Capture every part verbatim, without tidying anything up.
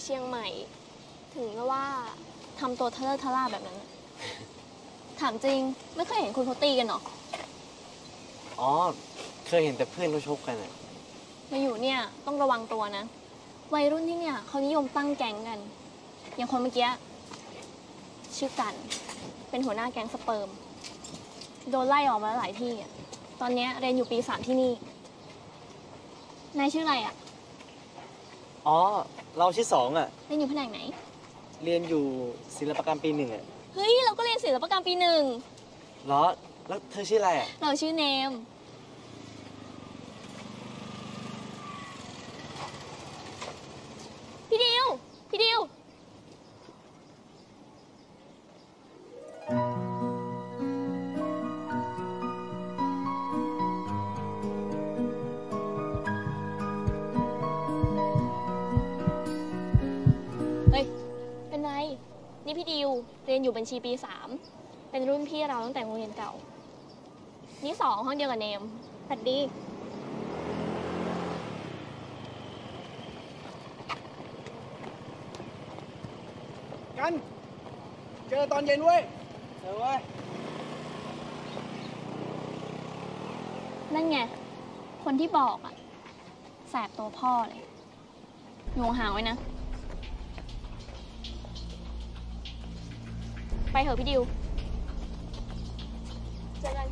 เชียงใหม่ถึงว่าทำตัวทะเลาะทะล่าแบบนั้นถามจริงไม่เคยเห็นคุณเขาตีกันหรออ๋อเคยเห็นแต่เพื่อนเขาชกกันอะมาอยู่เนี่ยต้องระวังตัวนะวัยรุ่นที่เนี่ยเขานิยมตั้งแก๊งกันอย่างคนเมื่อกี้ชื่อกันเป็นหัวหน้าแก๊งสเปิร์มโดนไล่ออกมาหลายที่อ่ะตอนนี้เรียนอยู่ปีสามที่นี่นายชื่ออะไรอ่ะอ๋อเราชื่อสองอ่ะเรียนอยู่แผนกไหนเรียนอยู่ศิลปกรรมปีหนึ่งอ่ะเฮ้ยเราก็เรียนศิลปกรรมปีหนึ่งเหรอแล้วเธอชื่ออะไรอ่ะเราชื่อเนมพี่ดิวพี่ดิวเฮ้ยเป็นไรนี่พี่ดิวเรียนอยู่บัญชีปีสามเป็นรุ่นพี่เราตั้งแต่โรงเรียนเก่านี่สองห้องเดียวกับเนมสวัสดีกันเจอตอนเย็นเว้ยเจอเว้ยนั่นไงคนที่บอกอ่ะแสบตัวพ่อเลยหนูหาไว้นะไปเถอะพี่ดิวเจอกัน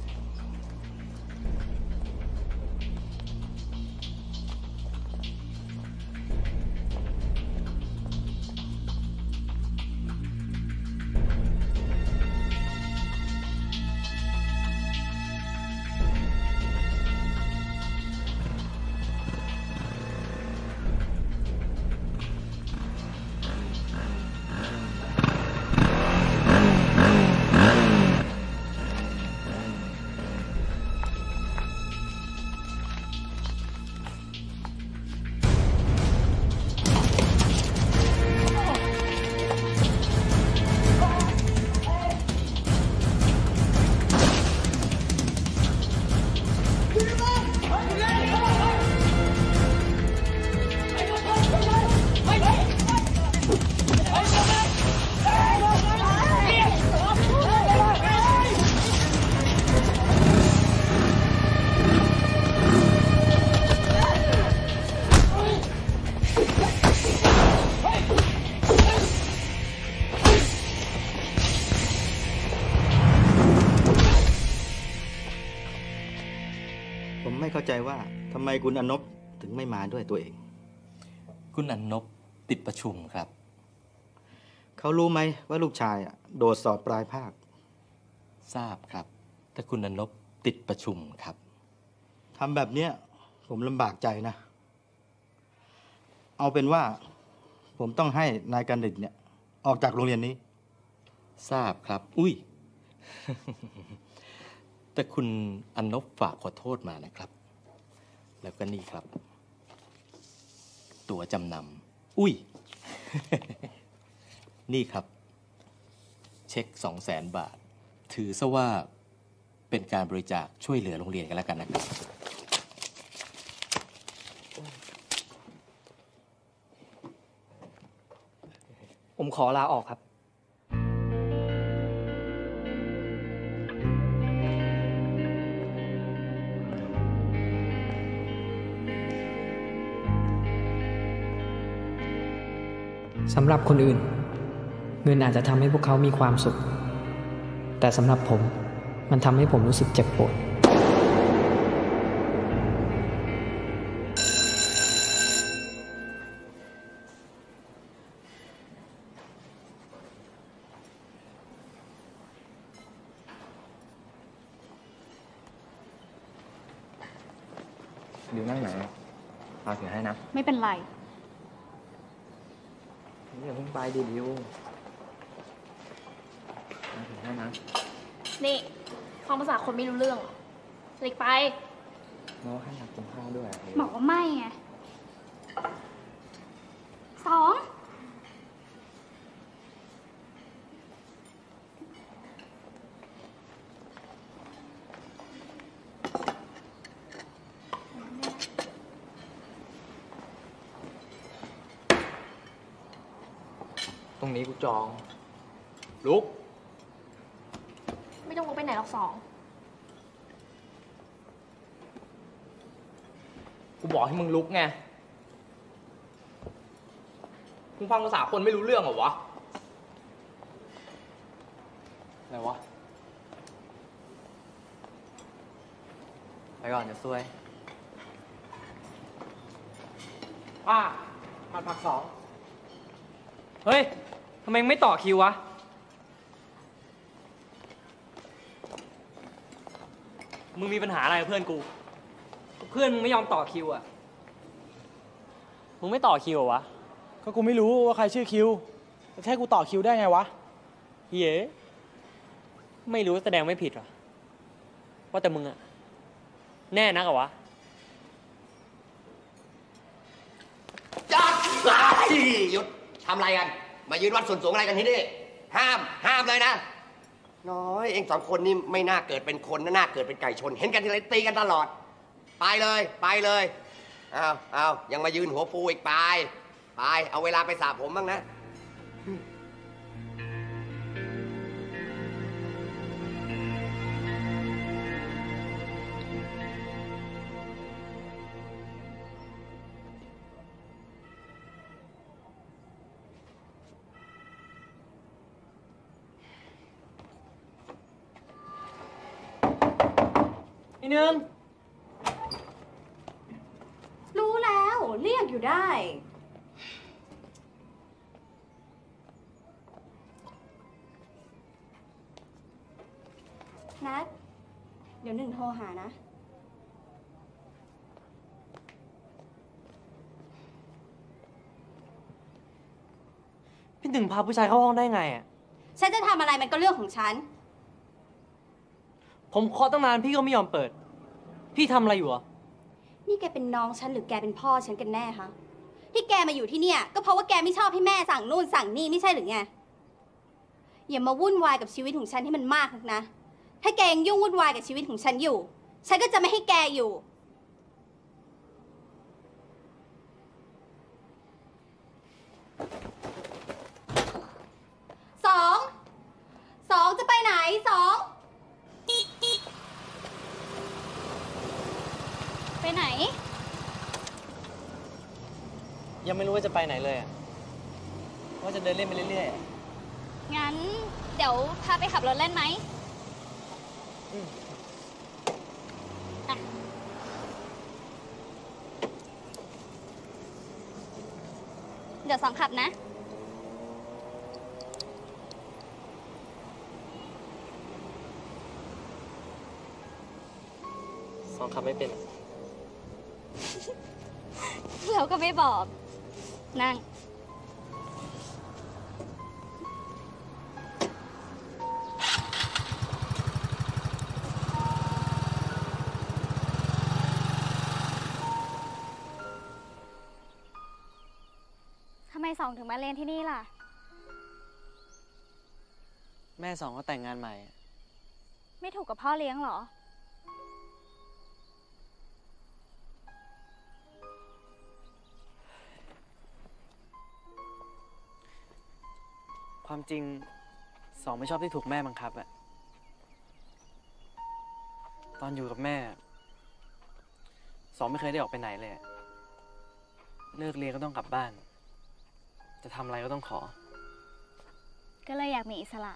ไม่เข้าใจว่าทำไมคุณอนบถึงไม่มาด้วยตัวเองคุณอนบติดประชุมครับเขารู้ไหมว่าลูกชายโดดสอบปลายภาคทราบครับแต่คุณอนบติดประชุมครับทำแบบนี้ผมลำบากใจนะเอาเป็นว่าผมต้องให้นายกันดิตเนี่ยออกจากโรงเรียนนี้ทราบครับอุ้ย แต่คุณอนบฝากขอโทษมานะครับแล้วก็นี่ครับตั๋วจำนำอุ้ย นี่ครับเช็คสองแสนบาทถือซะว่าเป็นการบริจาคช่วยเหลือโรงเรียนกันแล้วกันนะครับผมขอลาออกครับสำหรับคนอื่นเงินอาจจะทำให้พวกเขามีความสุขแต่สำหรับผมมันทำให้ผมรู้สึกเจ็บปวดดิวนั่งไหนพาถือให้นะไม่เป็นไรอย่าเพิ่งไปดิดิวถือให้นะนี่ฟังภาษาคนไม่รู้เรื่องหลีกไปน้องให้อยากกินข้าวด้วยบอกว่าไม่ไงสองรุ่งนี้กูจอง ลุกไม่ต้องลุกไปไหนหรอกสองกูบอกให้มึงลุกไง มึงฟังภาษาคนไม่รู้เรื่องเหรอวะอะไรวะ ไปก่อนเดี๋ยวซวยป้าผัดผักสอง เฮ้ย ทำไมไม่ต่อคิววะ มึงมีปัญหาอะไรกับเพื่อนกู เพื่อนมึงไม่ยอมต่อคิวอะมึงไม่ต่อคิวเหรอวะก็กูไม่รู้ว่าใครชื่อคิวจะให้กูต่อคิวได้ไงวะเฮ้ยไม่รู้แสดงไม่ผิดหรอ ว่าแต่มึงอะแน่นักเหรอวะจัดสาย หยุดทำอะไรกัน มายืนวัดส่วนสูงอะไรกันที่นี่ห้ามห้ามเลยนะ น้อยเองสองคนนี่ไม่น่าเกิดเป็นคนน่าเกิดเป็นไก่ชน เห็นกันทีไรตีกันตลอด ไปเลยไปเลยเอาเอายังมายืนหัวฟูอีกไปไปเอาเวลาไปสระผมบ้างนะอีนึงรู้แล้วเรียกอยู่ได้นัดเดี๋ยวหนึ่งโทรหานะพี่หนึ่งพาผู้ชายเข้าห้องได้ไงอ่ะฉันจะทำอะไรมันก็เรื่องของฉันผมเคาะตั้งนานพี่ก็ไม่ยอมเปิด พี่ทำอะไรอยู่อ่ะนี่แกเป็นน้องฉันหรือแกเป็นพ่อฉันกันแน่คะที่แกมาอยู่ที่เนี่ยก็เพราะว่าแกไม่ชอบให้แม่สั่งนู่นสั่งนี่ไม่ใช่หรือไงอย่ามาวุ่นวายกับชีวิตของฉันให้มันมากนักนะถ้าแกยังยุ่งวุ่นวายกับชีวิตของฉันอยู่ฉันก็จะไม่ให้แกอยู่สองสองจะไปไหนสองไปไหนยังไม่รู้ว่าจะไปไหนเลยอะว่าจะเดินเล่นไปเรื่อยๆอะงั้นเดี๋ยวพาไปขับรถเล่นไหมอ่ะเดี๋ยวสองขับนะสองขับไม่เป็นอะเราก็ไม่บอก นั่ง ทำไมสองถึงมาเรียนที่นี่ล่ะแม่สองก็แต่งงานใหม่อะไม่ถูกกับพ่อเลี้ยงเหรอความจริงสองไม่ชอบที่ถูกแม่บังคับอะตอนอยู่กับแม่สองไม่เคยได้ออกไปไหนเลยอะเลิกเรียนก็ต้องกลับบ้าน จะทำอะไรก็ต้องขอก็เลยอยากมีอิสระ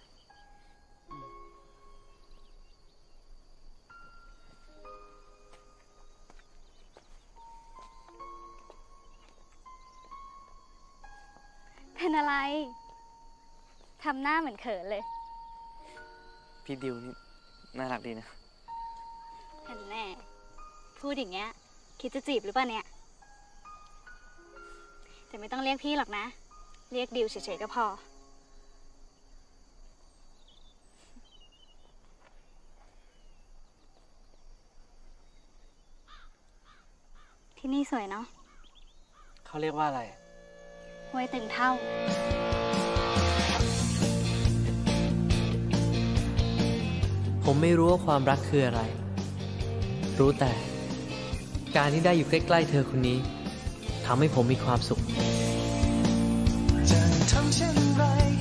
เป็นอะไร ทำหน้าเหมือนเขินเลยพี่ดิวนี่น่ารักดีนะเห็นแน่ พูดอย่างเงี้ย คิดจะจีบหรือเปล่าเนี่ย แต่ไม่ต้องเรียกพี่หรอกนะ เรียกดิวเฉยๆก็พอ ที่นี่สวยเนาะเขาเรียกว่าอะไรห้วยตึงเท่าผมไม่รู้ว่าความรักคืออะไร รู้แต่ การที่ได้อยู่ใกล้ๆเธอคนนี้ทำให้ผมมีความสุขจะทำเช่นไร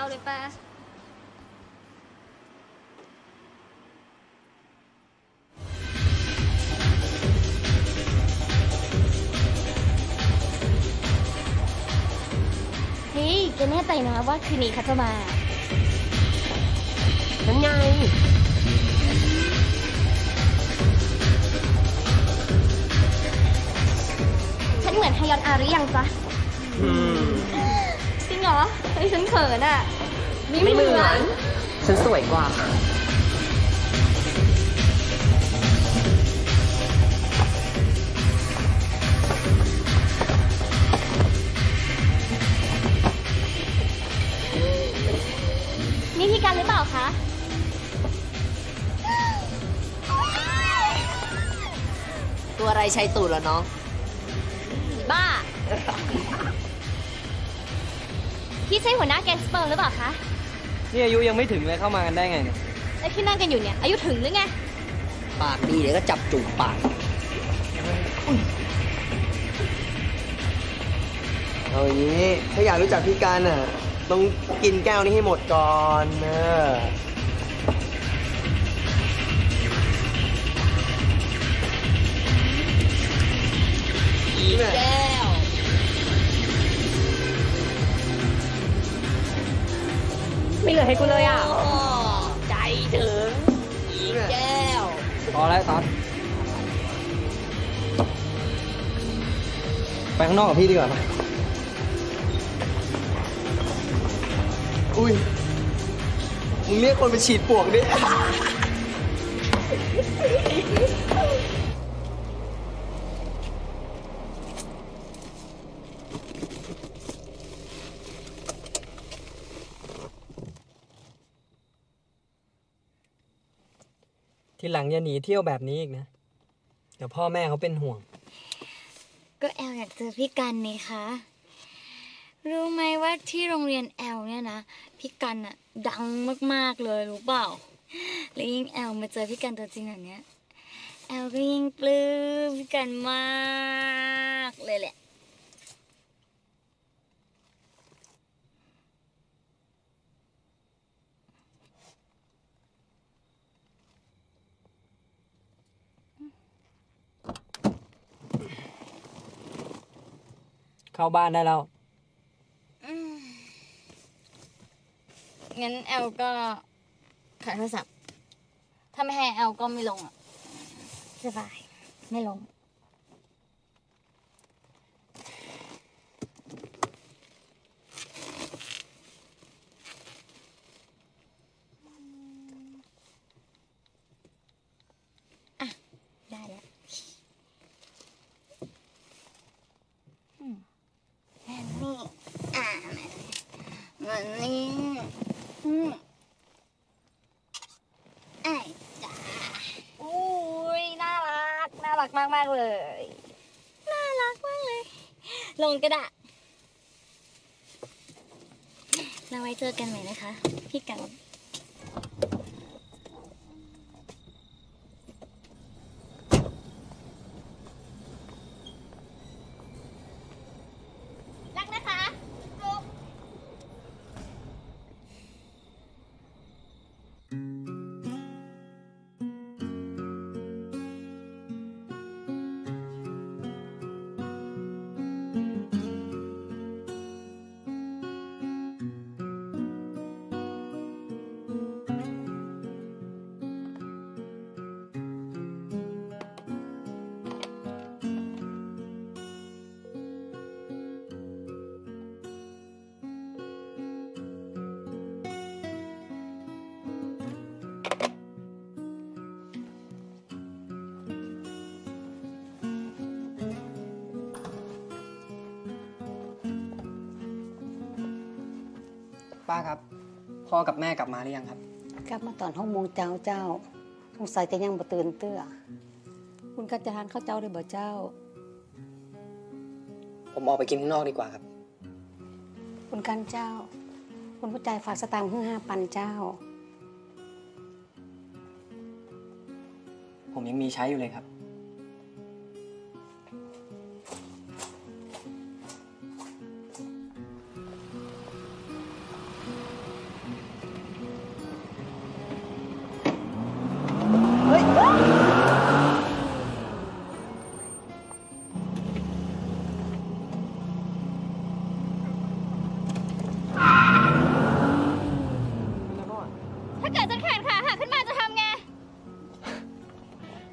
เลยป่ะเฮ้ยแกแน่ใจนะว่าคืนนี้เขาจะมานั่นไงฉันเหมือนฮยอนอาหรือยังจ๊ะจริงเหรอเฮ้ยฉันเขินอ่ะไม่เหมือนฉันสวยกว่านี่พี่กันหรือเปล่าคะตัวอะไรใช้ตูดแล้วน้องบ้า พี่ใช่หัวหน้าแก๊งสเปิร์มหรือเปล่าคะนี่อายุยังไม่ถึงเลยเข้ามากันได้ไงเนี่ยแล้วที่นั่งกันอยู่เนี่ยอายุถึงหรือไงปากดีเดี๋ยวก็จับจูบปากเอาอย่างนี้ถ้าอยากรู้จักพี่การอ่ะต้องกินแก้วนี้ให้หมดก่อนเอออีกแก้วไม่เหลือให้กูเลยอ่ะใจถึงอีกแก้วพอแล้วตอนไปข้างนอกกับพี่ดีกว่าไหมอุ้ยมึงเรียกคนไปฉีดปวกดิทีหลังอย่าหนีเที่ยวแบบนี้อีกนะ เดี๋ยวพ่อแม่เขาเป็นห่วงก็แอลอยากเจอพี่กันนี่คะรู้ไหมว่าที่โรงเรียนแอลเนี่ยนะพี่กันอะดังมากๆเลยรู้เปล่าแล้วยิ่งแอลมาเจอพี่กันตัวจริงแบบเนี้ยแอลก็ยิ่งปลื้มพี่กันมากเลยแหละเข้าบ้านได้แล้วงั้นแอลก็ขายโทรศัพท์ถ้าไม่ให้แอลก็ไม่ลงอ่ะสบายไม่ลงอ่ะได้แล้วแอนนี่อ่ะมันนี่อืมไอ้จ้าอุ้ยน่ารักน่ารักมากมากเลยน่ารักมากเลยลงก็ได้เราไว้เจอกันใหม่นะคะพี่กันรักนะคะจุ๊บป้าครับพ่อกับแม่กลับมาหรือยังครับกลับมาตอนห้องโมงเจ้าเจ้าสงสัยจะยังบ่ตื่นเตื้อคุณกัจจานข้าวเจ้าได้บ่เจ้าผมออกไปกินข้างนอกดีกว่าครับคุณกันเจ้า คุณผู้ใจฝากสตางค์เพิ่งห้าปันเจ้าผมยังมีใช้อยู่เลยครับ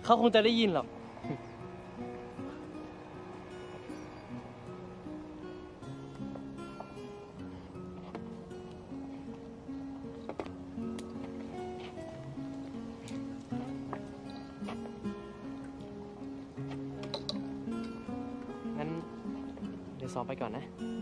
เขาคงจะได้ยินหรอก งั้น เดี๋ยวซ้อมไปก่อนนะ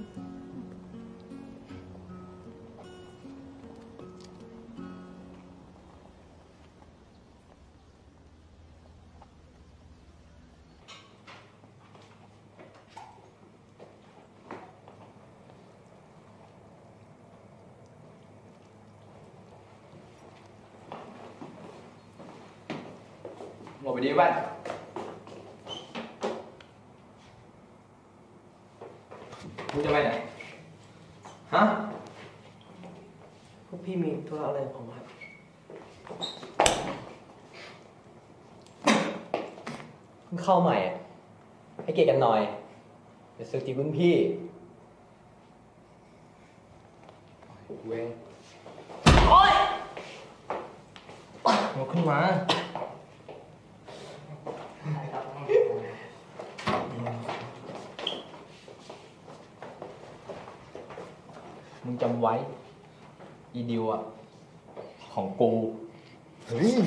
หมดไปดีบ้านมึงจะไปไหน ฮะพวกพี่มีธุระอะไรกับผมครับเพิ่งเข้าใหม่อะให้เกียรติกันหน่อยเดี๋ยวสึกจีบรุ่นพี่เว้ยโอ๊ยลุกขึ้นมามึงจำไว้ อีดิวอะของกูเฮ้ย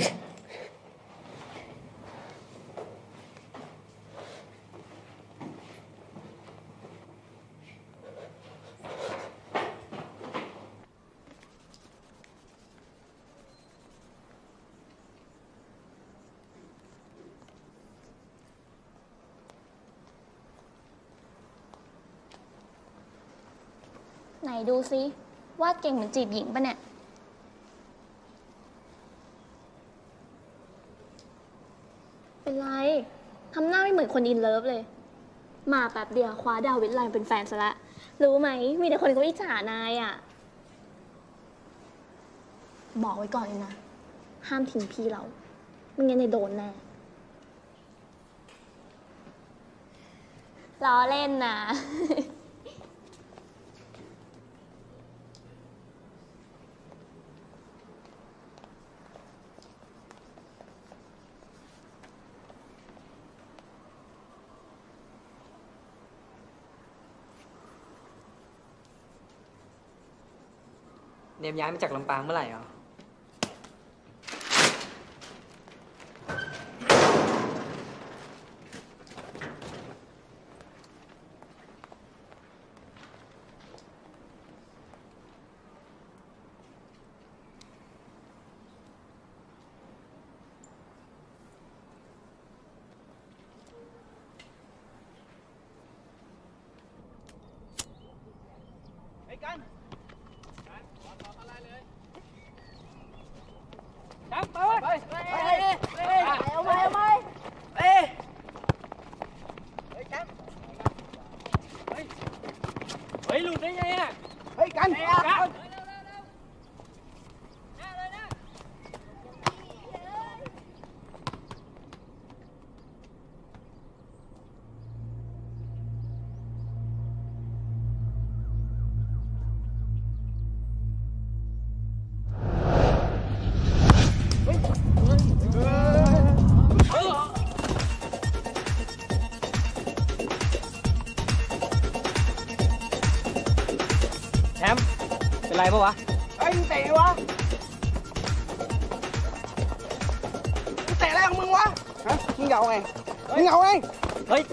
ไหนดูซิวาดเก่งเหมือนจีบหญิงปะเนี่ย เป็นไร ทำหน้าไม่เหมือนคนอินเลิฟเลย มาแป๊บเดียวคว้าดาววิทไลน์เป็นแฟนซะละ รู้ไหม มีแต่คนเขาอิจฉานายอ่ะ บอกไว้ก่อนเลยนะ ห้ามทิ้งพี่เรา ไม่งั้นนายโดนแน่ล้อเล่นนะเนมย้ายมาจากลำปางเมื่อไหร่อ่ะไอ้กันจับไปไปไปไปเอาไปเอาไปเอ้เฮ้ยจับเฮ้ยเฮ้ยหลุดได้ไงอ่ะเฮ้ยกันกันแชมป์เป็นไรปะวะไอ้มึงเตะวะมึงเตะอะไรของมึงวะฮะมึงเหงาไงมึงเหงาไงเฮ้ย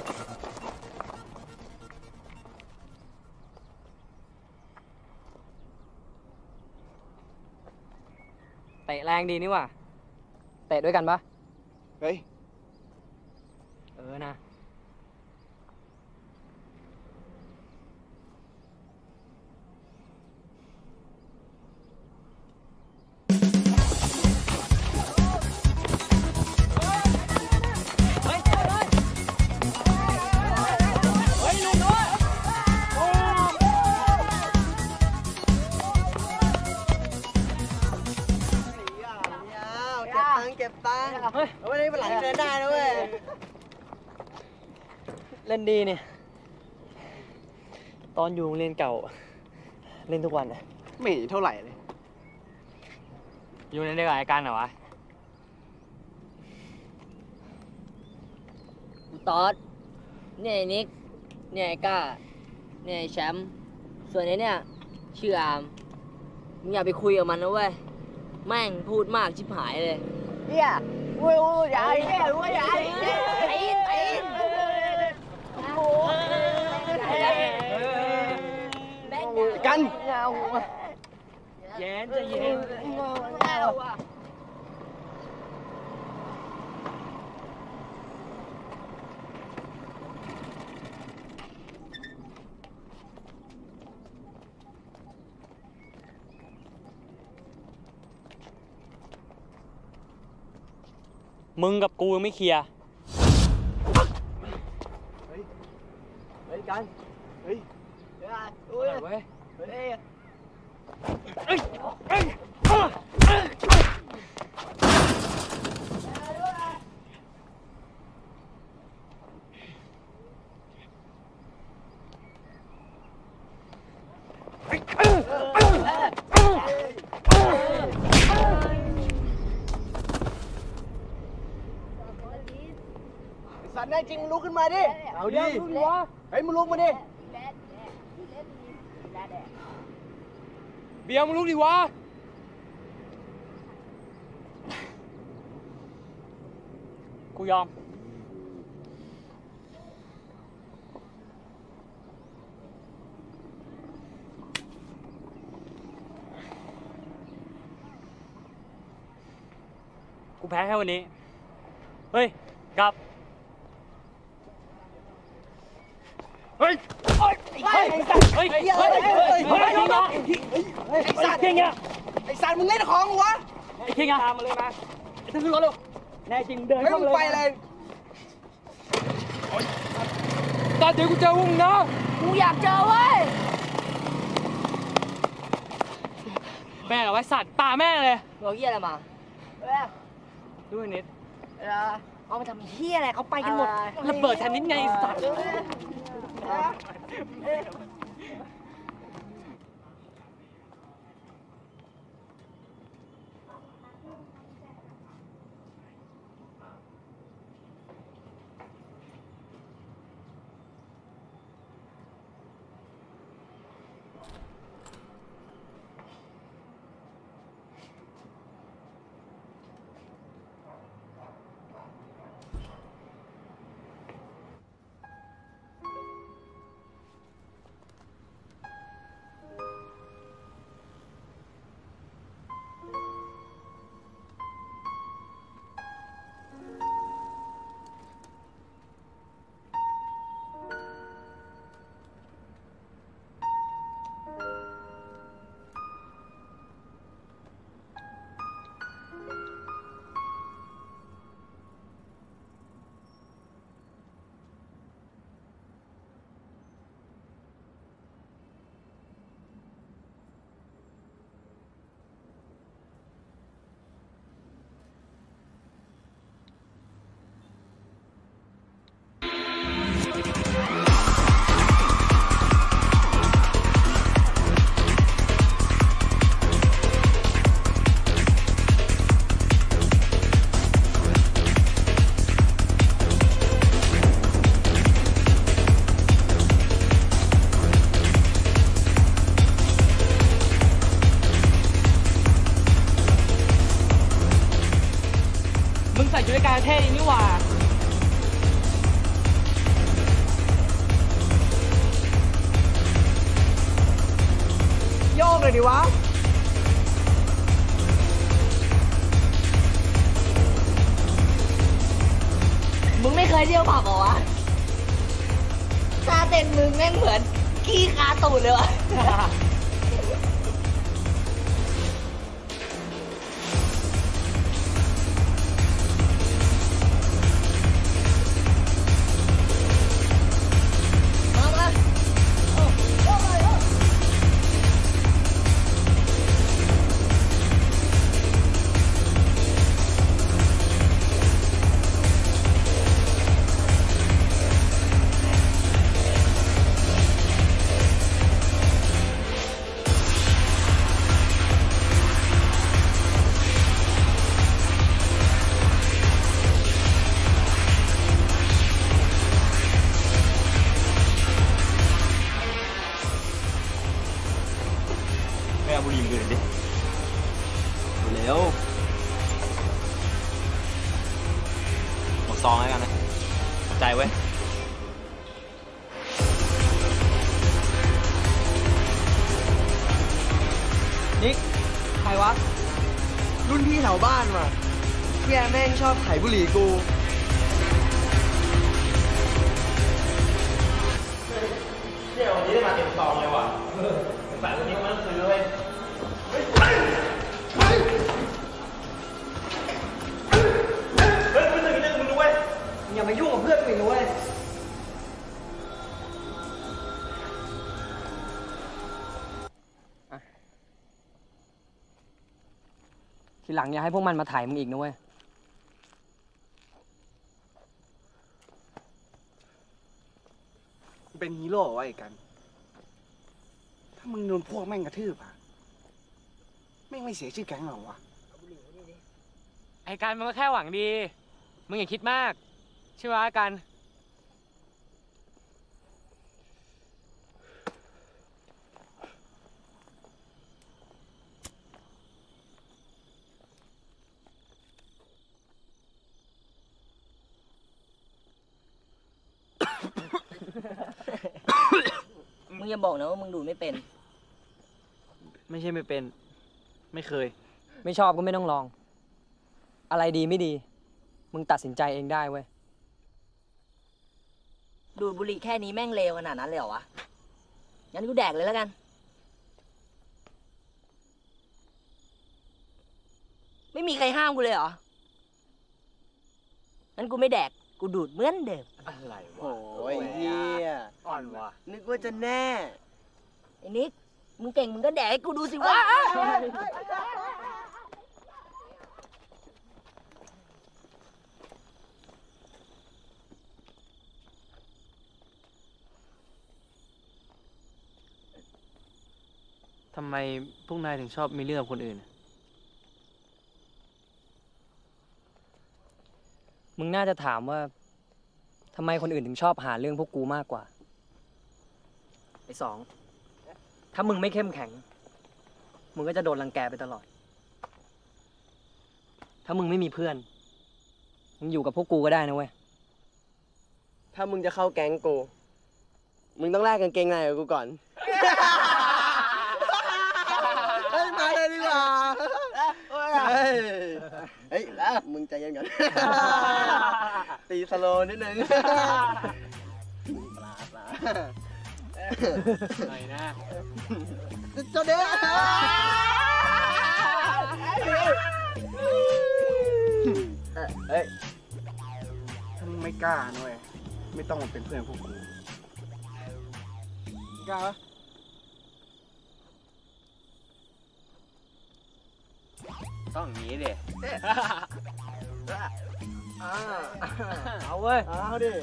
เตะแรงดีนี่ว่ะ เตะด้วยกันปะเฮ้ยเออนะเก็บตังค์เฮ้ยเอาไว้ในวันหลังเดินได้นะเว้ยเล่นดีเนี่ย ตอนอยู่โรงเรียนเก่า เล่นทุกวันอะไม่เท่าไหร่เลยอยู่ในเด็กกับไอ้กันเหรอวะตอดเนี่ยไอ้นิกเนี่ยไอ้ก้าเนี่ยไอ้แชมป์ส่วนไอ้เนี่ยชื่ออามมึงอย่าไปคุยกับมันนะเว้ยแม่งพูดมากชิบหายเลยเฮียอุ้ยอุ้ยอย่าเฮียอุ้ยอย่าเฮียไอ้ไอ้กันเย็นจะเย็น มึงกับกูยังไม่เคลียร์เฮ้ย เฮ้ยกัน เฮ้ยเฮ้ยเฮ้ยเฮ้ยเฮ้ยเฮ้ยสัตว์แน่จริงมึงลุกขึ้นมาดิ เอาดิเฮ้ยมึงลุกมาดิเบียร์มึงลุกดิวะ กูยอม กูแพ้แค่วันนี้ เฮ้ย กลับ เฮ้ย เฮ้ย เฮ้ย เฮ้ย เฮ้ย เฮ้ย เฮ้ย เฮ้ยไอ้สัตว์เก่งอ่ะไอ้สัตว์มึงเล่นของวะไอ้เก่งอ่ะตามมาเลยมาไอ้ท่านขึ้นรถเร็วแน่จริงเดินเข้ามาเลยไปเลยตาเดี๋ยวกูเจอพวกมึงนะกูอยากเจอเว้ยแม่เหรอไอ้สัตว์ตาแม่เลยเราเฮียอะไรมาดูนิดเอามาทำเฮียอะไรเขาไปกันหมดระเบิดแทนนิดไงไอ้สัตว์ มึงใส่ชุดการเท่ดีนี่หว่าโยกเลยดิวะมึงไม่เคยเที่ยวผับเหรอวะท่าเต้นมึงแม่งเหมือนขี้คาตูดเลยวะซองแล้วกันนะใจไว้นิกใครวะ รุ่นพี่แถวบ้านว่ะแกแม่งชอบไถบุหรี่กูเนี่ยวันนี้ได้มาเต็มซองเลยว่ะแต่วันนี้มันซื้อเลยเฮ้ยเฮ้ยเฮ้ยเฮ้ยมึงตื่นเรื่องมึงด้วยอย่ามายุ่งกับเพื่อนกูอีกนะเว้ยทีหลังอย่าให้พวกมันมาถ่ายมึงอีกนะเว้ยเป็นฮีโร่วะไอ้กัน ถ้ามึงโดนพวกแม่งกระทืบอะแม่งไม่เสียชื่อแก๊งหรอวะไอ้การมันก็แค่หวังดีมึงอย่าคิดมากใช่ไหมกันมึงอย่าบอกนะว่ามึงดูดไม่เป็นไม่ใช่ไม่เป็นไม่เคยไม่ชอบก็ไม่ต้องลอง อะไรดีไม่ดี มึงตัดสินใจเองได้เว้ย ดูดบุหรี่แค่นี้แม่งเลวขนาดนั้นเลยเหรอวะ งั้นกูแดกเลยแล้วกัน ไม่มีใครห้ามกูเลยเหรอ งั้นกูไม่แดก กูดูดเหมือนเดิมอะไรวะโอ้ยเฮียอ่อนวะนึกว่าจะแน่ไอ้นิก มึงเก่งมึงก็แดกให้กูดูสิวะทำไมพวกนายถึงชอบมีเรื่องกับคนอื่นมึงน่าจะถามว่าทำไมคนอื่นถึงชอบหาเรื่องพวกกูมากกว่า ไอ้สอง ถ้ามึงไม่เข้มแข็ง มึงก็จะโดนรังแกไปตลอด ถ้ามึงไม่มีเพื่อน มึงอยู่กับพวกกูก็ได้นะเว้ยถ้ามึงจะเข้าแก๊งกู มึงต้องแลกกางเกงในกับกูก่อน เฮ้ย มาเลยดีกว่า เฮ้ย เฮ้ยแล้วมึงใจเย็นก่อน ตีสโลว์นิดนึงปลาปลาหน่อยนะเจ้าเด้อเฮ้ยถ้ามึงไม่กล้าหน่อยไม่ต้องมาเป็นเพื่อนพวกกูกล้าปะต้องอย่างนี้ดิเอาเว้ย เอาดิ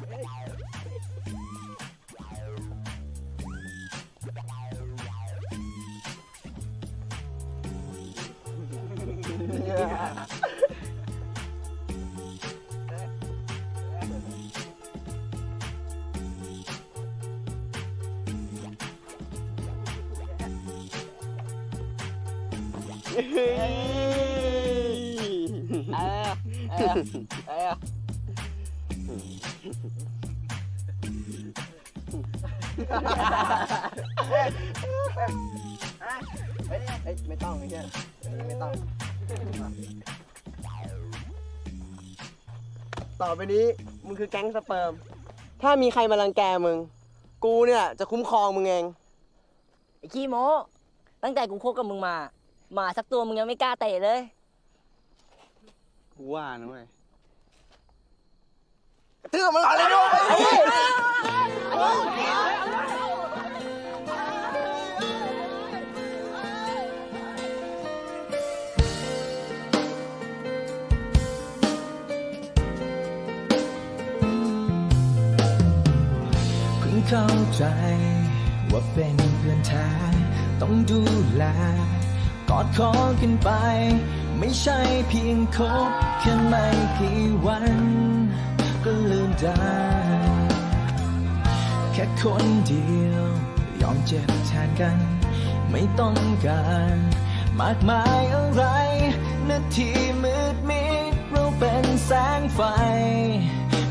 เออเออเออเฮ้ยเฮ้ยไม่ต้องไม่ใช่ไม่ต้องต่อไปนี้มึงคือแก๊งสเปิร์มถ้ามีใครมารังแกมึงกูเนี่ยจะคุ้มครองมึงเองไอ้ขี้โม้ตั้งแต่กูคบกับมึงมาหมาสักตัวมึงยังไม่กล้าเตะเลยกูว่านะเว้ยเตือนมันก่อนเลยด้วยเพิ่งเข้าใจว่าเป็นเพื่อนแท้ต้องดูแลกอดคอกันไปไม่ใช่เพียงคบแค่ไม่กี่วันก็ลืมได้แค่คนเดียวยอมเจ็บแทนกันไม่ต้องการมากมายอะไรนาทีมืดมิดเราเป็นแสงไฟ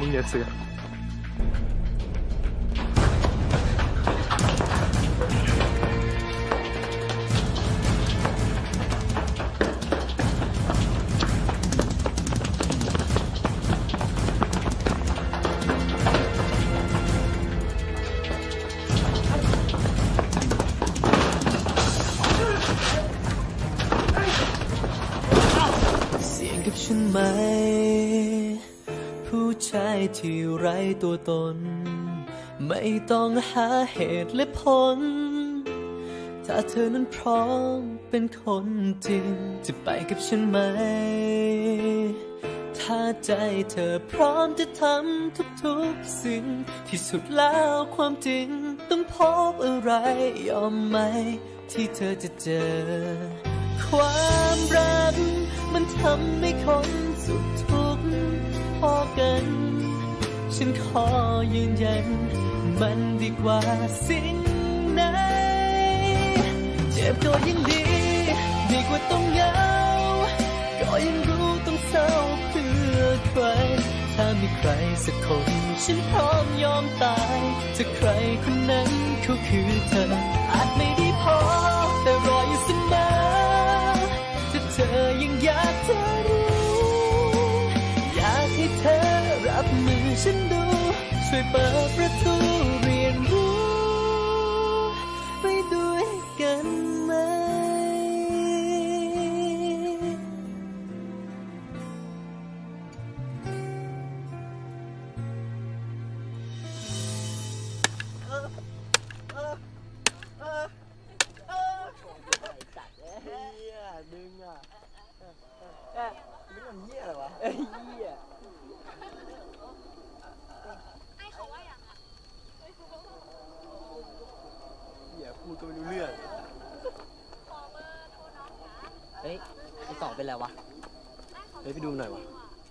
มึงอย่าเสือกเสี่ยงกับฉันไหม ผู้ชายที่ไร้ตัวตน ไม่ต้องหาเหตุและผล ถ้าเธอนั้นพร้อมเป็นคนจริง จะไปกับฉันไหม ถ้าใจเธอพร้อมจะทำทุกๆสิ่ง ที่สุดแล้วความจริงต้องพบอะไร ยอมไหมที่เธอจะเจอ ความรักมันทำให้คนสุขทุกข์พอกัน ฉันขอยืนยันมันดีกว่าสิ่งไหน เจ็บก็ยังดีดีกว่าต้องเหงาก็ยังรู้ต้องเศร้าเพื่อใคร ถ้ามีใครสักคนฉันพร้อมยอมตายจะใครคนนั้นเขาคือเธอ อาจไม่ได้พอแต่รออยู่เสมอถ้าเธอยังอยากจะรู้อยากให้เธอรับมือฉันดูช่วยเปิดประตูเรียนรู้ไปด้วยกันไหมดึงอ่ะเอ๊ะมึงทำเหี้ยอะไรวะเอ้ยเหี้ยเหี้ยพูดก็ไม่รู้เรื่องเฮ้ยไอ้สองเป็นไรวะเฮ้ยไปดูหน่อยวะ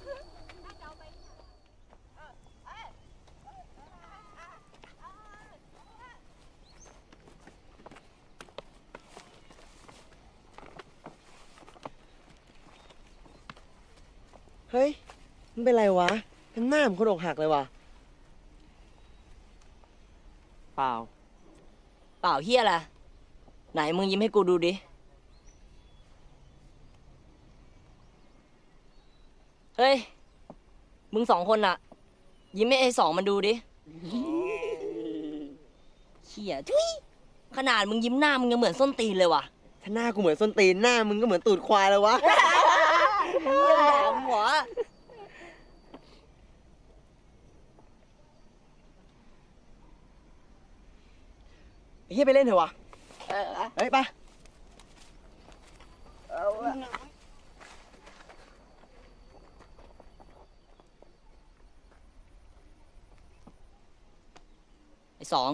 เฮ้ยมันเป็นไรวะเป็นหน้าเหมือนคนอกหักเลยวะเปล่า เปล่าเฮียอะไรไหนมึงยิ้มให้กูดูดิ เฮ้ย มึงสองคนอะยิ้มให้ไอ้สองมันดูดิเฮียทุยขนาดมึงยิ้มหน้ามึงยังเหมือนส้นตีนเลยว่ะถ้าหน้ากูเหมือนส้นตีนหน้ามึงก็เหมือนตูดควายเลยวะเฮียแหลมหัวเฮียไปเล่นเถอะวะเฮ้ยไปเอาละไอ้สอง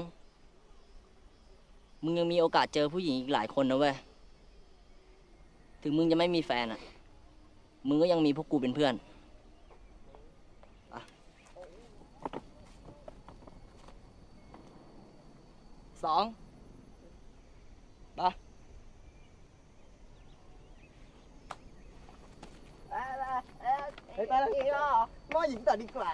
มึงยังมีโอกาสเจอผู้หญิงอีกหลายคนนะเว้ย ถึงมึงจะไม่มีแฟนอะมึงก็ยังมีพวกกูเป็นเพื่อนอะสองไปเฮ้ยไปแล้วหม้อหญิงต่อดีกว่า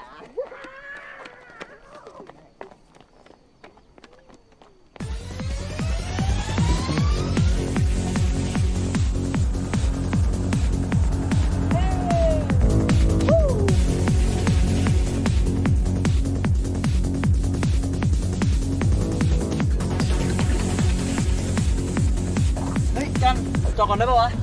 เฮ้ยกันจอดก่อนได้ปะวะ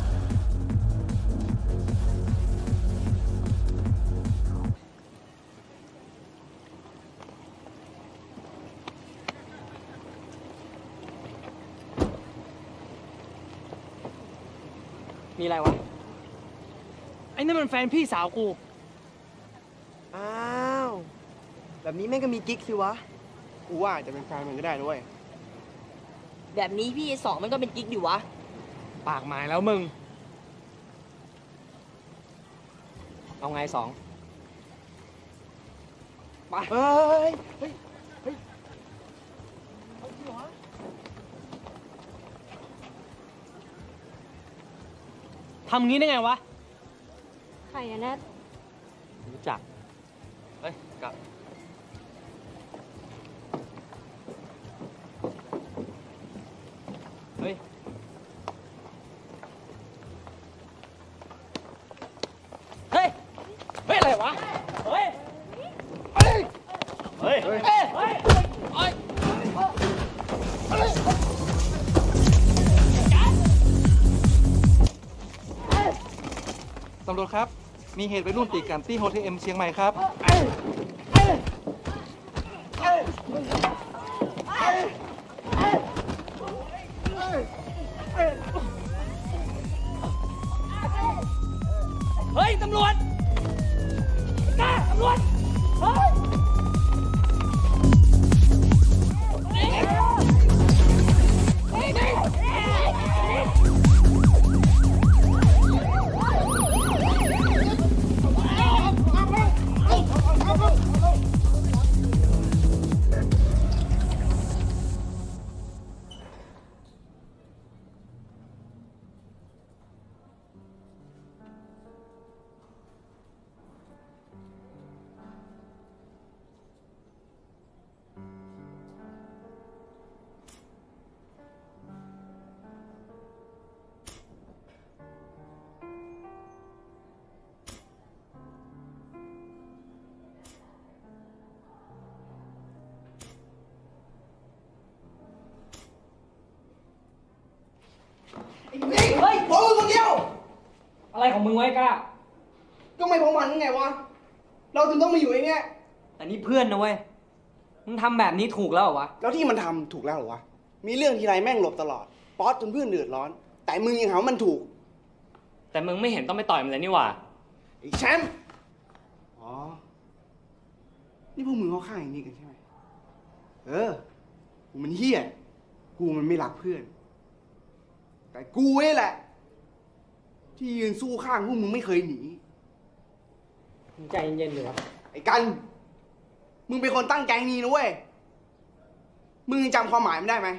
มีอะไรวะ ไอ้นั่นมันแฟนพี่สาวกูอ้าวแบบนี้แม่งก็มีกิ๊กสิวะกูว่าจะเป็นแฟนมึงก็ได้ด้วยแบบนี้พี่ไอ้สองมันก็เป็นกิ๊กอยู่วะปากหมายแล้วมึง เอาไงสองไปเฮ้ย เฮ้ย เฮ้ยทำงี้ได้ไงวะใครอะแนทรู้จักเฮ้ย กลับ เฮ้ย เฮ้ย เฮ้ย อะไรวะ เฮ้ย เฮ้ย เฮ้ย เฮ้ย เฮ้ย เฮ้ยตำรวจครับ มีเหตุวัยรุ่นตีกันที่โฮเทลเอ็มเชียงใหม่ครับเฮ้ย ตำรวจกล้าตำรวจ เฮ้ยเฮ้ยพวกมึงคนเดียวอะไรของมึงไว้กล้าก็ไม่พวกมันไงวะ เราถึงต้องมาอยู่ไอ้เนี้ยแต่นี่เพื่อนนะเว้ย มึงทำแบบนี้ถูกแล้วเหรอวะแล้วที่มันทำถูกแล้วเหรอวะ มีเรื่องทีไรแม่งหลบตลอด ป๊อตจนเพื่อนเดือดร้อน แต่มึงยังหาว่ามันถูกแต่มึงไม่เห็นต้องไปต่อยมันเลยนี่หว่าไอ้แชมป์ อ๋อ นี่พวกมึงเขาฆ่าอย่างนี้กันใช่ไหม เออ กูมันเฮี้ย กูมันไม่รักเพื่อน แต่กูนี่แหละ ที่ยืนสู้ข้างพวกมึงไม่เคยหนีมึงใจเย็นๆดิวะไอ้กัน มึงเป็นคนตั้งแก๊งนี้นะเว้ย มึงยังจำความหมายมันได้ไหม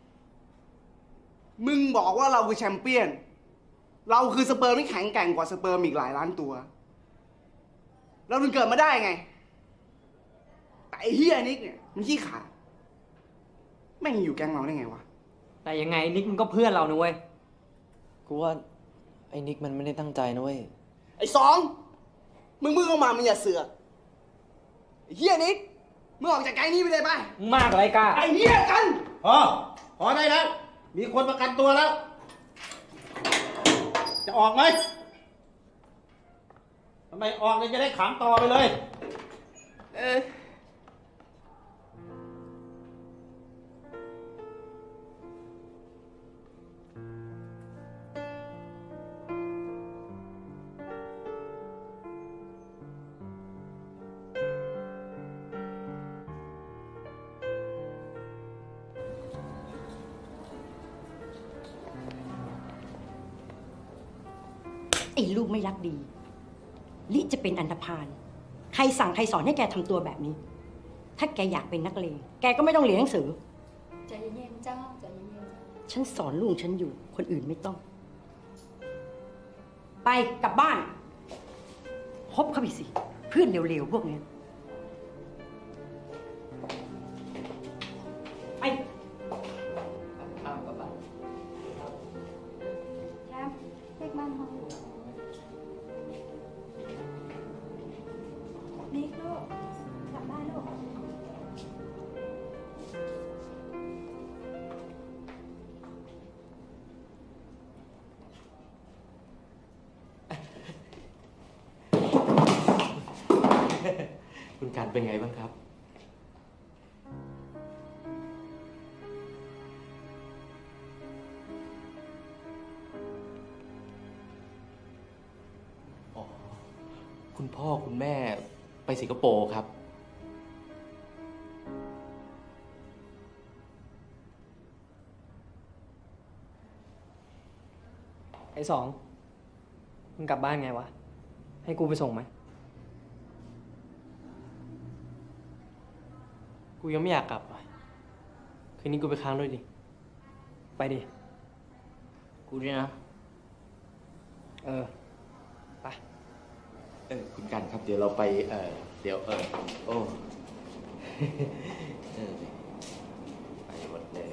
มึงบอกว่าเราคือแชมเปี้ยน เราคือสเปิร์มที่แข็งแกร่งกว่าสเปิร์มอีกหลายล้านตัว เราถึงเกิดมาได้ไง แต่ไอ้เฮียนิกเนี่ยมันขี้ขาดแม่งอยู่แก๊งเราได้ไงวะแต่ยังไงนิกมันก็เพื่อนเรานะเว้ยกูว่าไอ้นิกมันไม่ได้ตั้งใจนะเว้ยไอ้สอง มึงมึงเข้ามามึงอย่าเสือกไอ้เฮียนิก มึงออกจากแก๊งนี้ไปเลยไปมากอะไรกล้าไอ้เฮียกันพอ พอได้แล้ว มีคนประกันตัวแล้ว จะออกไหม ทำไมออกเนี่ยจะได้ขังต่อไปเลยเออไอ้ลูกไม่รักดี ลิจะเป็นอันธพาล ใครสั่งใครสอนให้แกทำตัวแบบนี้ ถ้าแกอยากเป็นนักเลง แกก็ไม่ต้องเรียนหนังสือใจเย็นๆเจ้าใจเย็นฉันสอนลูกฉันอยู่ คนอื่นไม่ต้อง ไปกลับบ้านคบเข้าไปสิ เพื่อนเร็วๆพวกนี้ไปอ้าวกลับบ้านแชมป์เลขบ้านห้องนิกลูกกลับบ้านลูกคุณการเป็นไงบ้างครับ อ๋อ คุณพ่อคุณแม่ไปสิงคโปร์ครับไอ้สอง มึงกลับบ้านไงวะ ให้กูไปส่งไหมกูยังไม่อยากกลับอ่ะ คืนนี้กูไปค้างด้วยดิไปดิกูด้วยนะเออ ไปเออคุณกันครับเดี๋ยวเราไปเออเดี๋ยวเออโอ้เออไปหมดเลย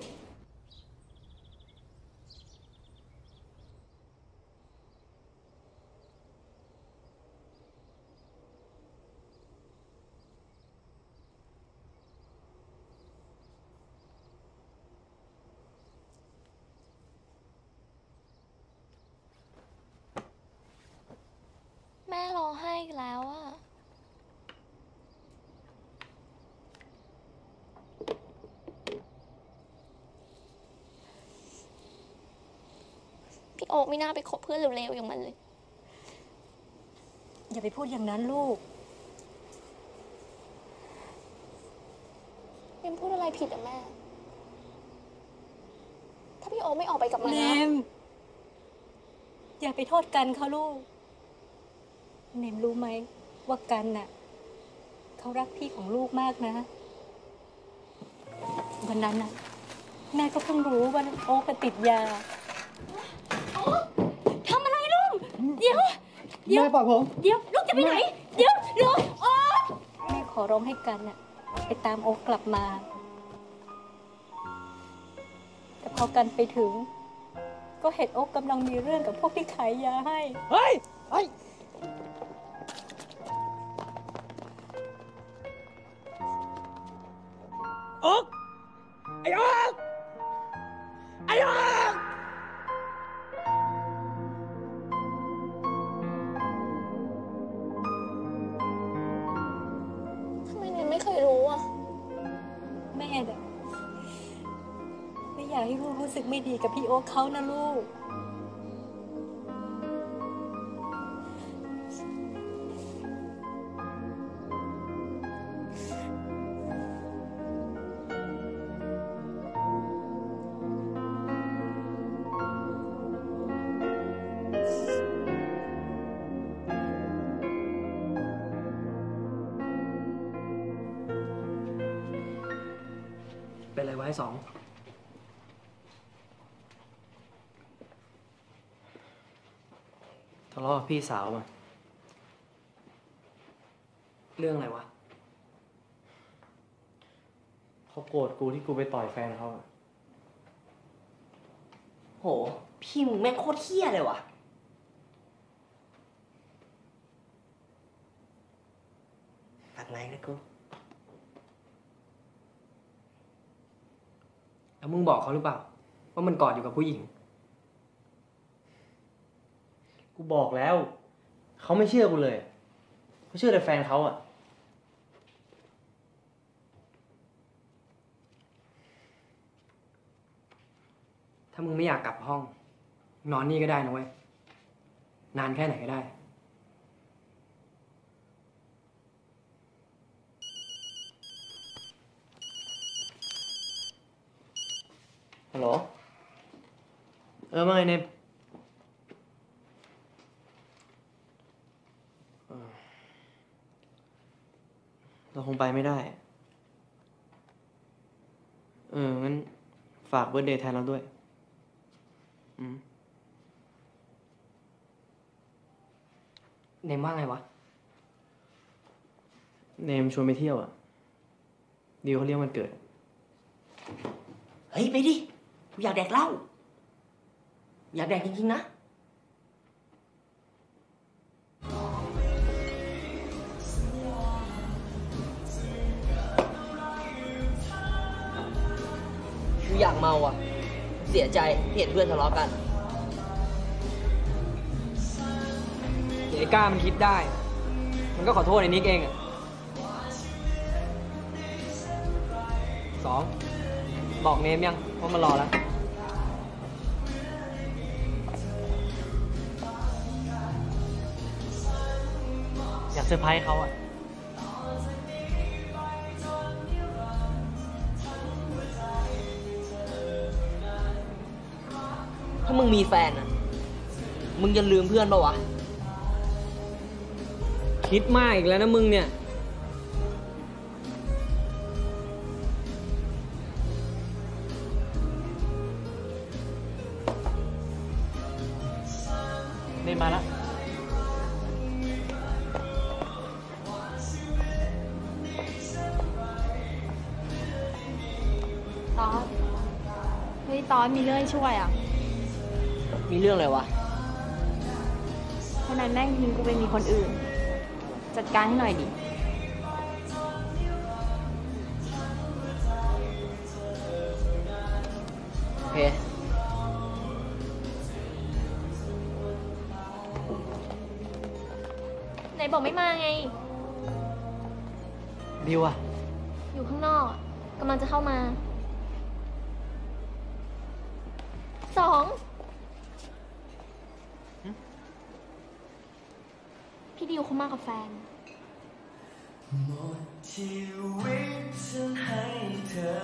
แม่ร้องไห้อีกแล้วอะพี่โอ๊คไม่น่าไปคบเพื่อนเร็วๆอย่างมันเลยอย่าไปพูดอย่างนั้นลูกเนมพูดอะไรผิดอะแม่ ถ้าพี่โอ๊คไม่ออกไปกับมันเนนะม อย่าไปโทษกันเขาลูก เนมรู้ไหมว่ากันน่ะเขารักพี่ของลูกมากนะ วันนั้นน่ะแม่ก็เพิ่งรู้ว่าโอ๊คติดยาทำอะไรลูก เดี๋ยวเดี๋ยวแม่ปล่อยผมเดี๋ยวลูกจะไปไหน เดี๋ยวลูกโอ๊คแม่ขอร้องให้กันน่ะไปตามโอ๊คกลับมา แต่พอกันไปถึง ก็เห็นโอ๊คกำลังมีเรื่องกับพวกที่ขายยาให้เฮ้ยเฮ้ยโอ๊กไอ้โอ๊กไอ้โอ๊กทำไมเนมไม่เคยรู้อะแม่เนี่ยไม่อยากให้ลูกรู้สึกไม่ดีกับพี่โอ๊คเขานะลูกเป็นไรวะไอ้สองทะเลาะกับพี่สาวมาเรื่องอะไรวะเขาโกรธกูที่กูไปต่อยแฟนเขาอะโห พี่มึงแม่งโคตรเหี้ยเลยว่ะ ตัดไงนะกูแล้วมึงบอกเขาหรือเปล่า ว่ามันกอดอยู่กับผู้หญิงกูบอกแล้ว เขาไม่เชื่อกูเลย เขาเชื่อแต่แฟนเขาอะถ้ามึงไม่อยากกลับห้อง นอนนี่ก็ได้นะเว้ย นานแค่ไหนก็ได้ฮัลโหล เออมาไงเนมเออเราคงไปไม่ได้ เออ งั้นฝากเบิร์ธเดย์แทนเราด้วย อืมเนมว่าไงวะเนมชวนไปเที่ยวอ่ะดิวเขาเรียกวันเกิดเฮ้ย ไปดิ กูอยากแดกเหล้า อยากแดกจริงๆนะ กูอยากเมาอ่ะ เสียใจที่เห็นเพื่อนทะเลาะกันเดี๋ยวไอ้ก้ามันคิดได้ มันก็ขอโทษไอ้นิกเองอะสอง บอกเนมยังว่ามันรอแล้วอยากเซอร์ไพรส์เขาอ่ะถ้ามึงมีแฟนอ่ะ มึงจะลืมเพื่อนปะวะคิดมากอีกแล้วนะมึงเนี่ยเนมมาแล้วตอนมีเรื่องให้ช่วยอ่ะมีเรื่องอะไรวะเพราะนั้นแม่งทิ้งกูไปมีคนอื่น จัดการให้หน่อยดิโอเคไหนบอกไม่มาไงบิวอะอยู่ข้างนอกกำลังจะเข้ามา สอง พี่ดิวเขามากับแฟนหมดชีวิตฉันให้เธอ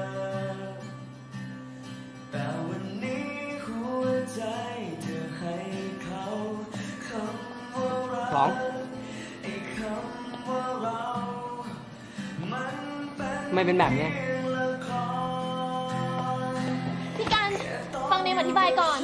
แต่วันนี้หัวใจเธอให้เขาคำว่ารักสองไอ้คำว่าเรามันเป็นไม่เป็นแบบนี้พี่การฟังเนมอธิบายก่อน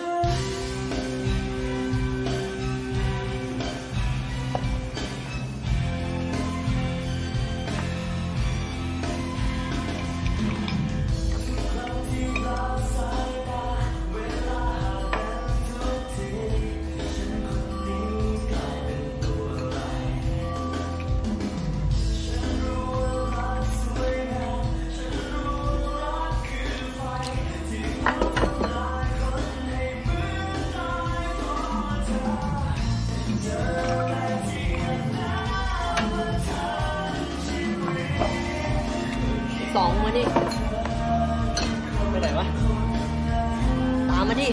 สองมาดิไปไหนวะ ตามมาดิ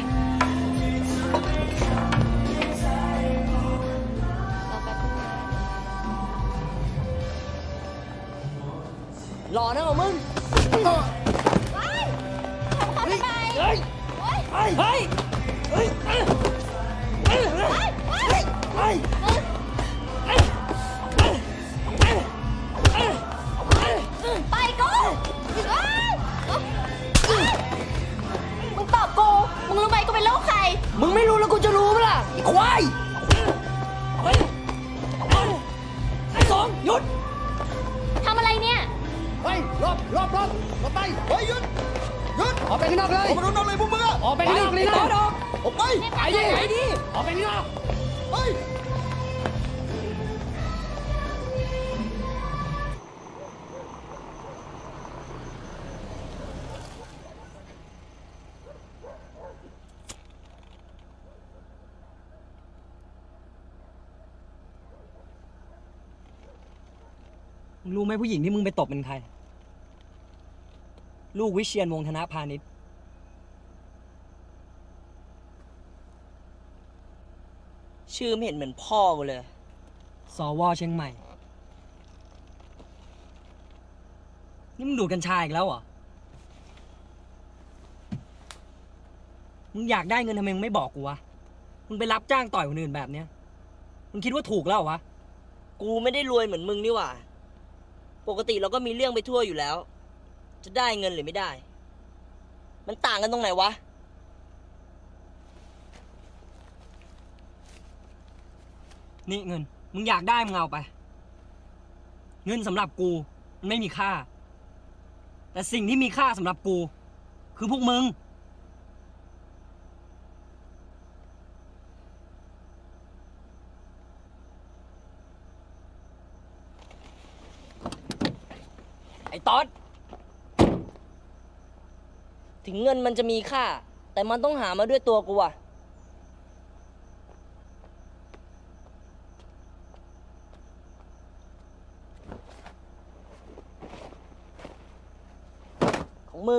รอนะของมึง เฮ้ย เฮ้ย เฮ้ย เฮ้ย เฮ้ย เฮ้ย เฮ้ย เฮ้ย เฮ้ยไปกูมึงตอบกู มึงรู้ไหมกูเป็นโรคใครมึงไม่รู้แล้วกูจะรู้ไหมล่ะไอ้ควายเฮ้ยไอ้สองหยุดทำอะไรเนี่ยเฮ้ยรอบรอบรอบรอบไป เฮ้ยหยุด หยุดออกไปข้างนอกเลยออกไปข้างนอกเลยพวกมึงอะออกไปข้างนอกเลยนะออกออกไปไปดิไปดิออกไปข้างนอกเฮ้ยมึงรู้ไหมผู้หญิงที่มึงไปตบเป็นใคร ลูกวิเชียรวงศ์ธนพาณิชย์ชื่อไม่เห็นเหมือนพ่อกูเลย สวเชียงใหม่ นี่มึงดูดกัญชาอีกแล้วเหรอ มึงอยากได้เงินทำไมมึงไม่บอกกูวะ มึงไปรับจ้างต่อยคนอื่นแบบเนี้ย มึงคิดว่าถูกแล้วเหรอวะ กูไม่ได้รวยเหมือนมึงนี่หว่า ปกติเราก็มีเรื่องไปทั่วอยู่แล้ว จะได้เงินหรือไม่ได้ มันต่างกันตรงไหนวะ นี่เงิน มึงอยากได้มึงเอาไป เงินสำหรับกูมันไม่มีค่า แต่สิ่งที่มีค่าสำหรับกู คือพวกมึง ไอ้ต๊อด ถึงเงินมันจะมีค่า แต่มันต้องหามาด้วยตัวกูอะของมึง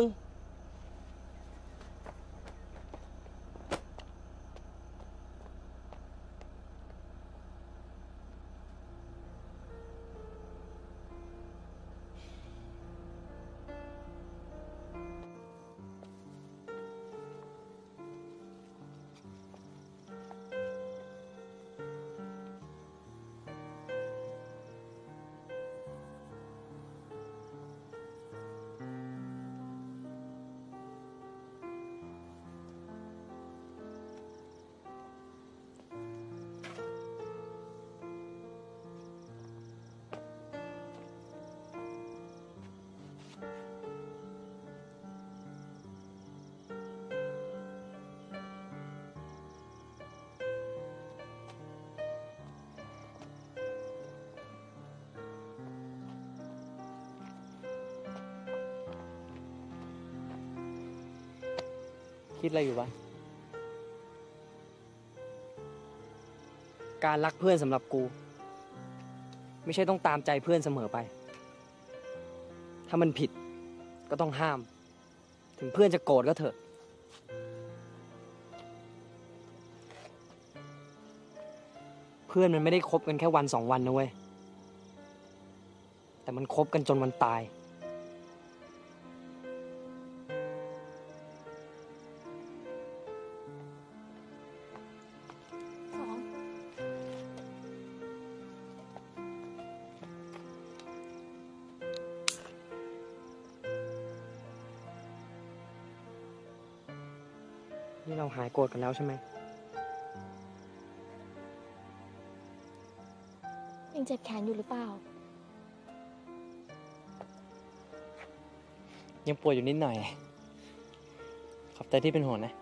มคิดอะไรอยู่วะ การรักเพื่อนสำหรับกู ไม่ใช่ต้องตามใจเพื่อนเสมอไป ถ้ามันผิดก็ต้องห้าม ถึงเพื่อนจะโกรธก็เถอะ เพื่อนมันไม่ได้คบกันแค่วันสองวันนะเว้ย แต่มันคบกันจนวันตายสองนี่เราหายโกรธกันแล้วใช่ไหมยังเจ็บแขนอยู่หรือเปล่ายังปวดอยู่นิดหน่อย ขอบใจที่เป็นห่วงนะ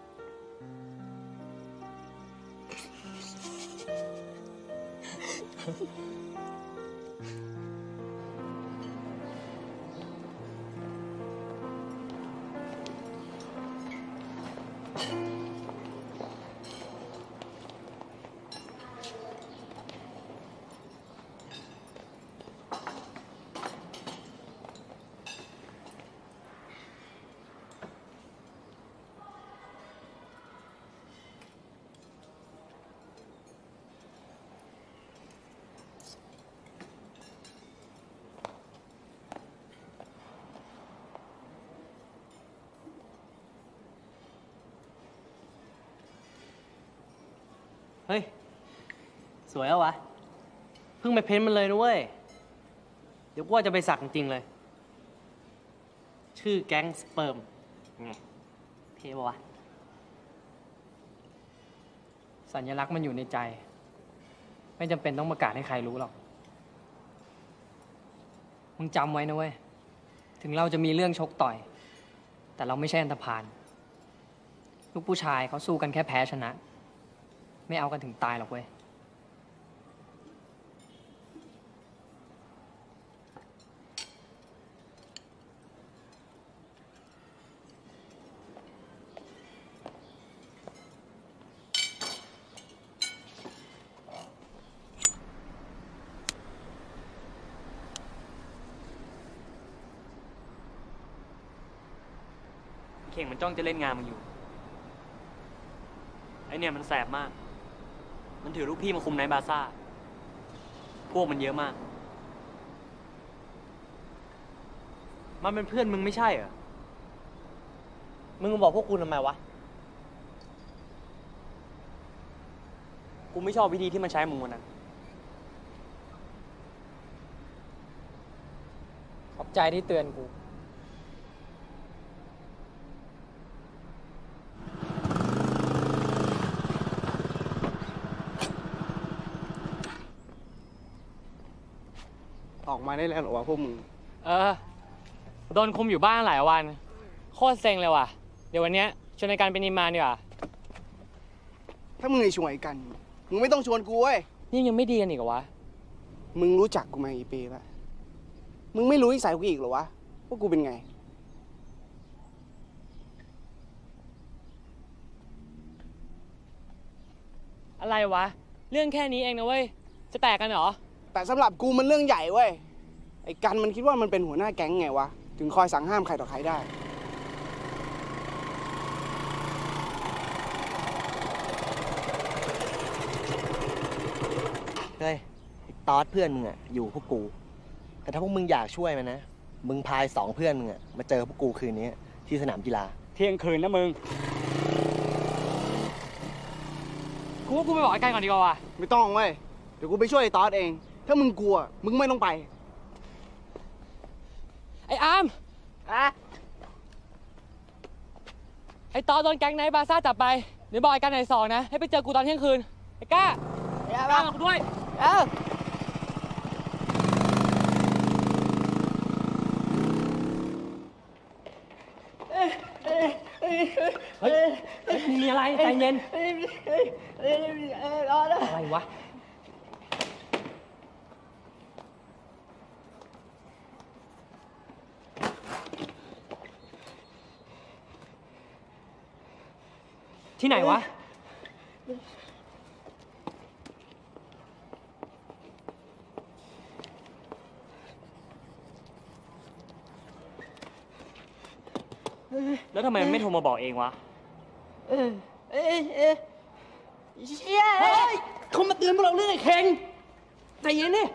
เฮ้ย สวยแล้ววะ เพิ่งไปเพ้นท์มันเลยนะเว้ย เดี๋ยวกูว่าจะไปสักจริงๆเลย ชื่อแก๊งสเปิร์มไงเท่ปะวะ สัญลักษณ์มันอยู่ในใจ ไม่จำเป็นต้องประกาศให้ใครรู้หรอก มึงจำไว้นะเว้ย ถึงเราจะมีเรื่องชกต่อย แต่เราไม่ใช่อันธพาล ลูกผู้ชายเขาสู้กันแค่แพ้ชนะ ไม่เอากันถึงตายหรอกเว้ยเข่งมันจ้องจะเล่นงานมึงอยู่ ไอเนี่ยมันแสบมาก มันถือลูกพี่มาคุมไนท์บาซ่า พวกมันเยอะมาก มันเป็นเพื่อนมึงไม่ใช่เหรอมึงบอกพวกกูทำไมวะกูไม่ชอบวิธีที่มันใช้มึงวันนั้นขอบใจที่เตือนกูออกมาได้แล้วเหรอวะพวกมึงเออ โดนคุมอยู่บ้านหลายวัน โคตรเซ็งเลยว่ะ เดี๋ยววันเนี้ยชวนในการเป็นนิมมานดีกว่าถ้ามึงไอชวนไอ้กัน มึงไม่ต้องชวนกูเว้ยนี่ยังไม่ดีกันอีกเหรอวะมึงรู้จักกูมากี่ปีละมึงไม่รู้นิสัยกูอีกเหรอวะว่ากูเป็นไงอะไรวะ เรื่องแค่นี้เองนะเว้ย จะแตกกันเหรอแต่สำหรับกูมันเรื่องใหญ่เว้ย ไอ้กันมันคิดว่ามันเป็นหัวหน้าแก๊งไงวะ ถึงคอยสั่งห้ามใครต่อใครได้เฮ้ยตอสเพื่อนมึงอะอยู่พวกกู แต่ถ้าพวกมึงอยากช่วยมันนะ มึงพายสองเพื่อนมึงอะมาเจอพวกกูคืนนี้ที่สนามกีฬาเที่ยงคืนนะมึง กูว่ากูไปบอกไอ้ไก่ก่อนดีกว่าว่ะไม่ต้องเว้ย เดี๋ยวกูไปช่วยไอ้ตอสเอง ถ้ามึงกลัว มึงไม่ต้องไปไอ้อามอะไอ้ตอโดนแก๊งไนท์บาซ่าจับไป เดี๋ยวบอกไอ้กันไหนสองนะ ให้ไปเจอกูตอนเที่ยงคืน ไอ้ก้า ไอ้ก้ามากูด้วย เอ้า เฮ้ยเฮ้ยมีอะไรใจเย็น อะไรวะเที่ไหนวะแล้วทำไมมันไม่โทรมาบอกเองวะเออเอ้ยเอ้ยเชี่ยเฮ้ยเขามาเตือนพวกเราเรื่องไอ้เข่งใจเย็นดิ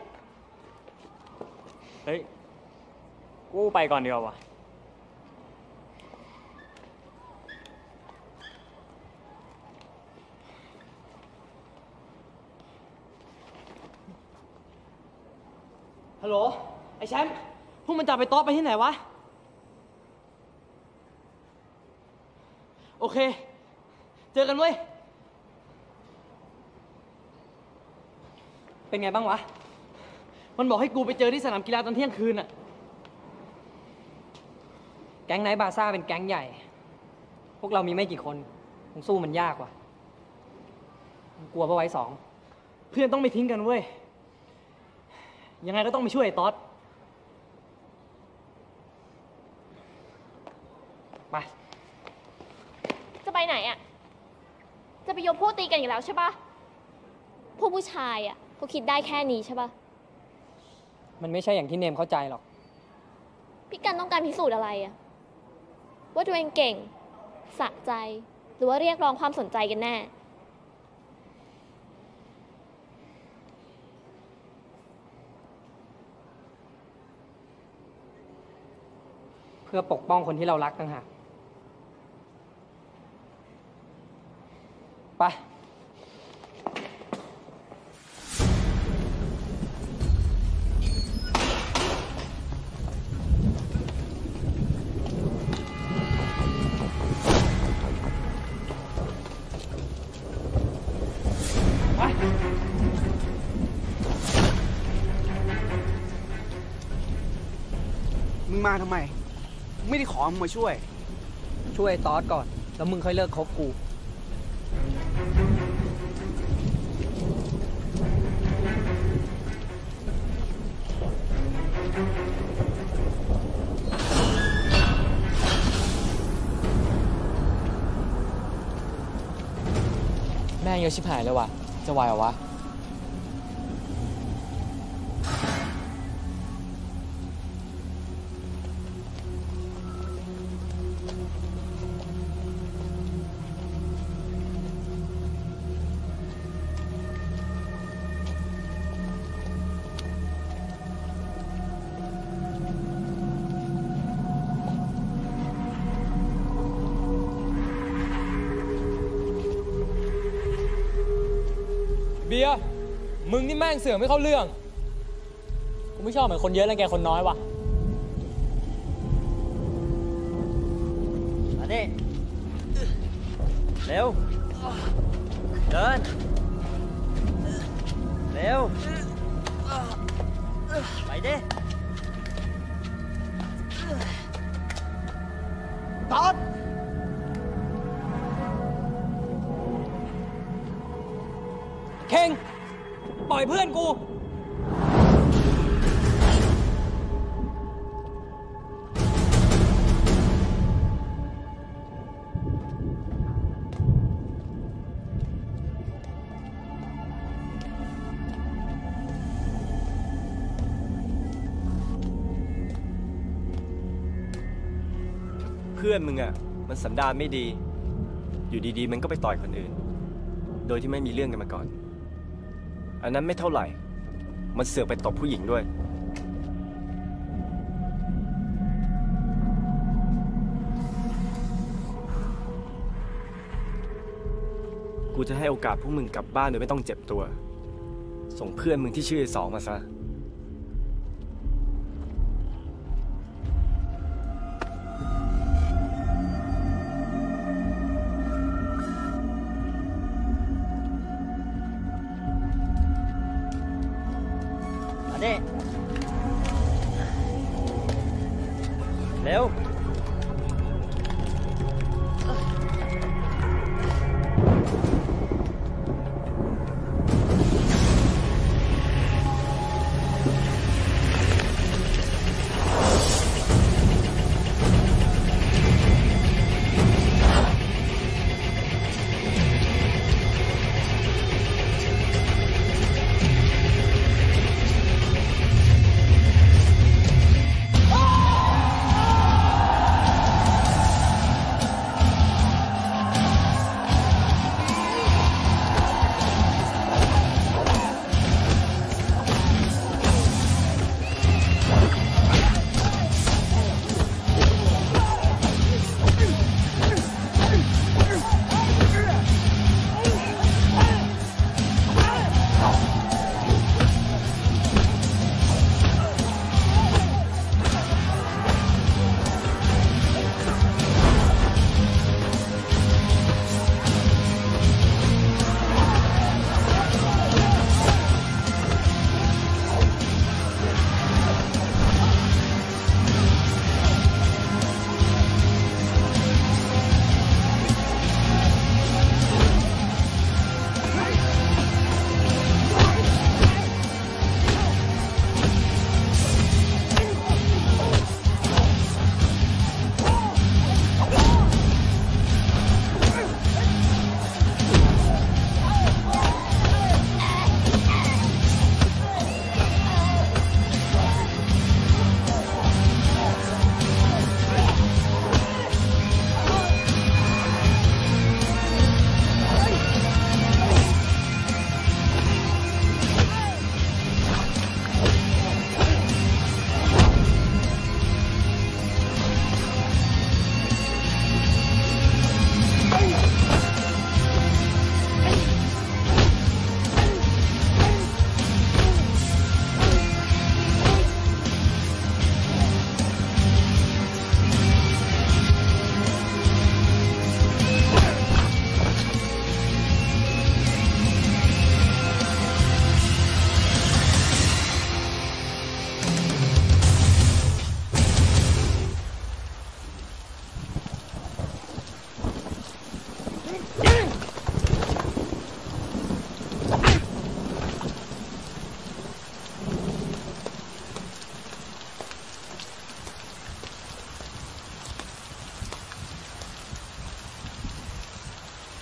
เฮ้ย กูไปก่อนดีกว่าวะฮัลโหล ไอ้แชมป์ พวกมันจะไปโต๊ะไปที่ไหนวะ โอเค เจอกันเว้ยเป็นไงบ้างวะมันบอกให้กูไปเจอที่สนามกีฬาตอนเที่ยงคืนอะแก๊งไนท์บาซ่าเป็นแก๊งใหญ่ พวกเรามีไม่กี่คนคงสู้มันยากว่ะกลัวปะไว้สองเพื่อนต้องไม่ทิ้งกันเว้ย ยังไงก็ต้องไปช่วยไอ้ต๊อดไปจะไปไหนอะจะไปยกพวกตีกันอีกแล้วใช่ปะพวกผู้ชายอะเขาคิดได้แค่นี้ใช่ปะมันไม่ใช่อย่างที่เนมเข้าใจหรอกพี่กันต้องการพิสูจน์อะไรอะว่าตัวเองเก่งสะใจ หรือว่าเรียกร้องความสนใจกันแน่เพื่อปกป้องคนที่เรารักต่างหากไปมึงมาทำไม ไม่ได้ขอมึงมาช่วยช่วยตอสก่อน แล้วมึงค่อยเลิกคบกูแม่งเยอะชิบหายเลยว่ะ จะไหวเหรอวะ เบียร์มึงนี่แม่งเสือกไม่เข้าเรื่องกูไม่ชอบเหมือนคนเยอะแล้วแกคนน้อยว่ะมาดิ เร็ว เดิน เร็ว ไปดิตอดเข่ง ปล่อยเพื่อนกูเพื่อนมึงอ่ะมันสันดานไม่ดี อยู่ดีๆมันก็ไปต่อยคนอื่น โดยที่ไม่มีเรื่องกันมาก่อน อันนั้นไม่เท่าไหร่ มันเสือกไปตบผู้หญิงด้วย กูจะให้โอกาสพวกมึงกลับบ้านโดยไม่ต้องเจ็บตัว ส่งเพื่อนมึงที่ชื่อไอ้สองมาซะมาดิ เร็วม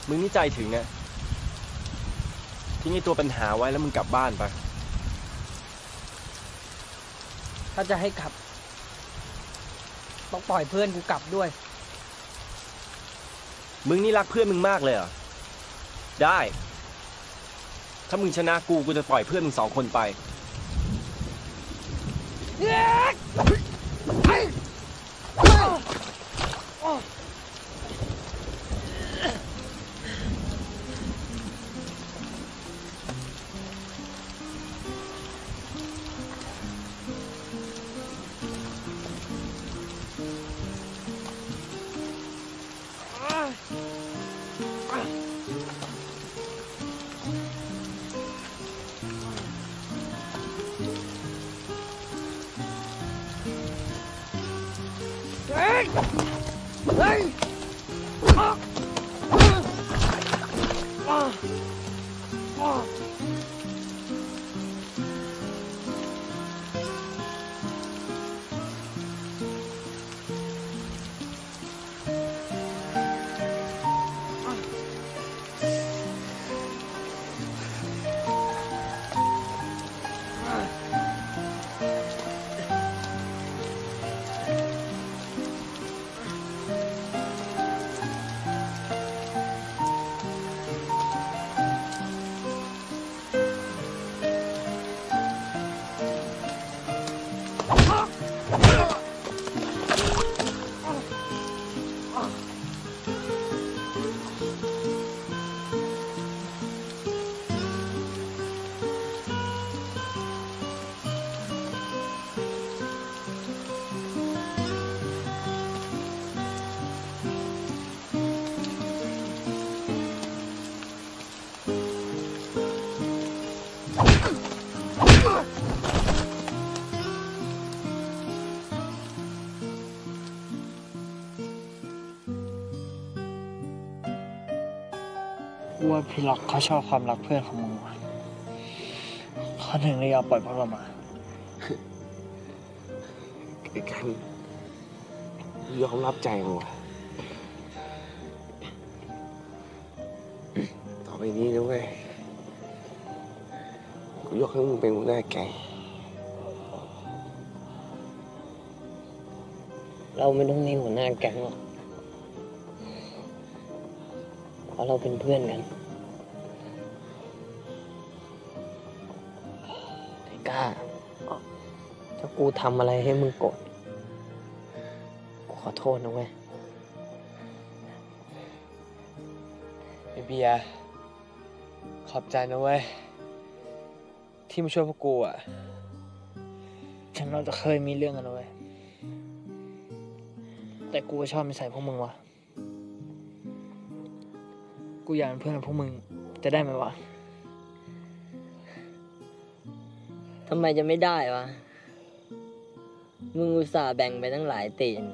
มึงนี่ใจถึงอะทิ้งไอ้ตัวปัญหาไว้แล้วมึงกลับบ้านไปถ้าจะให้กลับต้องปล่อยเพื่อนกูกลับด้วยมึงนี่รักเพื่อนมึงมากเลยเหรอ ได้ ถ้ามึงชนะกูกูจะปล่อยเพื่อนมึงสองคนไปว่าพี่ล็อกเขาชอบความรักเพื่อนของมึงว่ะเขาถึงเลยยอมปล่อยพวกเรามาไอ้กันยอมรับใจมึงว่ะต่อไปนี้นะเว้ยกูยกให้มึงเป็นหัวหน้าแก๊งเราไม่ต้องมีหัวหน้าแก๊งหรอกเพราะเราเป็นเพื่อนกันไอ้ก้าถ้ากูทำอะไรให้มึงโกรธกูขอโทษนะเว้ยไอเบียร์ขอบใจนะเว้ย ที่มาช่วยพวกกูอ่ะฉันเราจะเคยมีเรื่องกันนะเว้ย แต่กูก็ชอบนิสัยพวกมึงว่ะ กูอยากเป็นเพื่อนกับพวกมึงจะได้ไหมวะทำไมจะไม่ได้วะ มึงอุตส่าห์แบ่งไปตั้งหลายตีน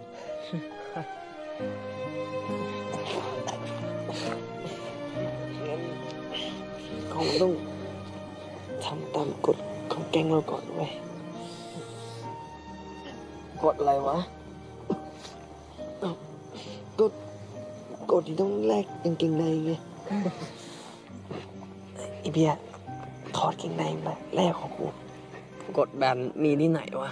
คงต้องทำตามกฎของแก๊งเราก่อนเว้ยกดอะไรวะก็กฎที่ต้องแลกกางเกงในไงไอเบียร์ถอดกางเกงในมาแลกของกูกดแบบมีที่ไหนวะ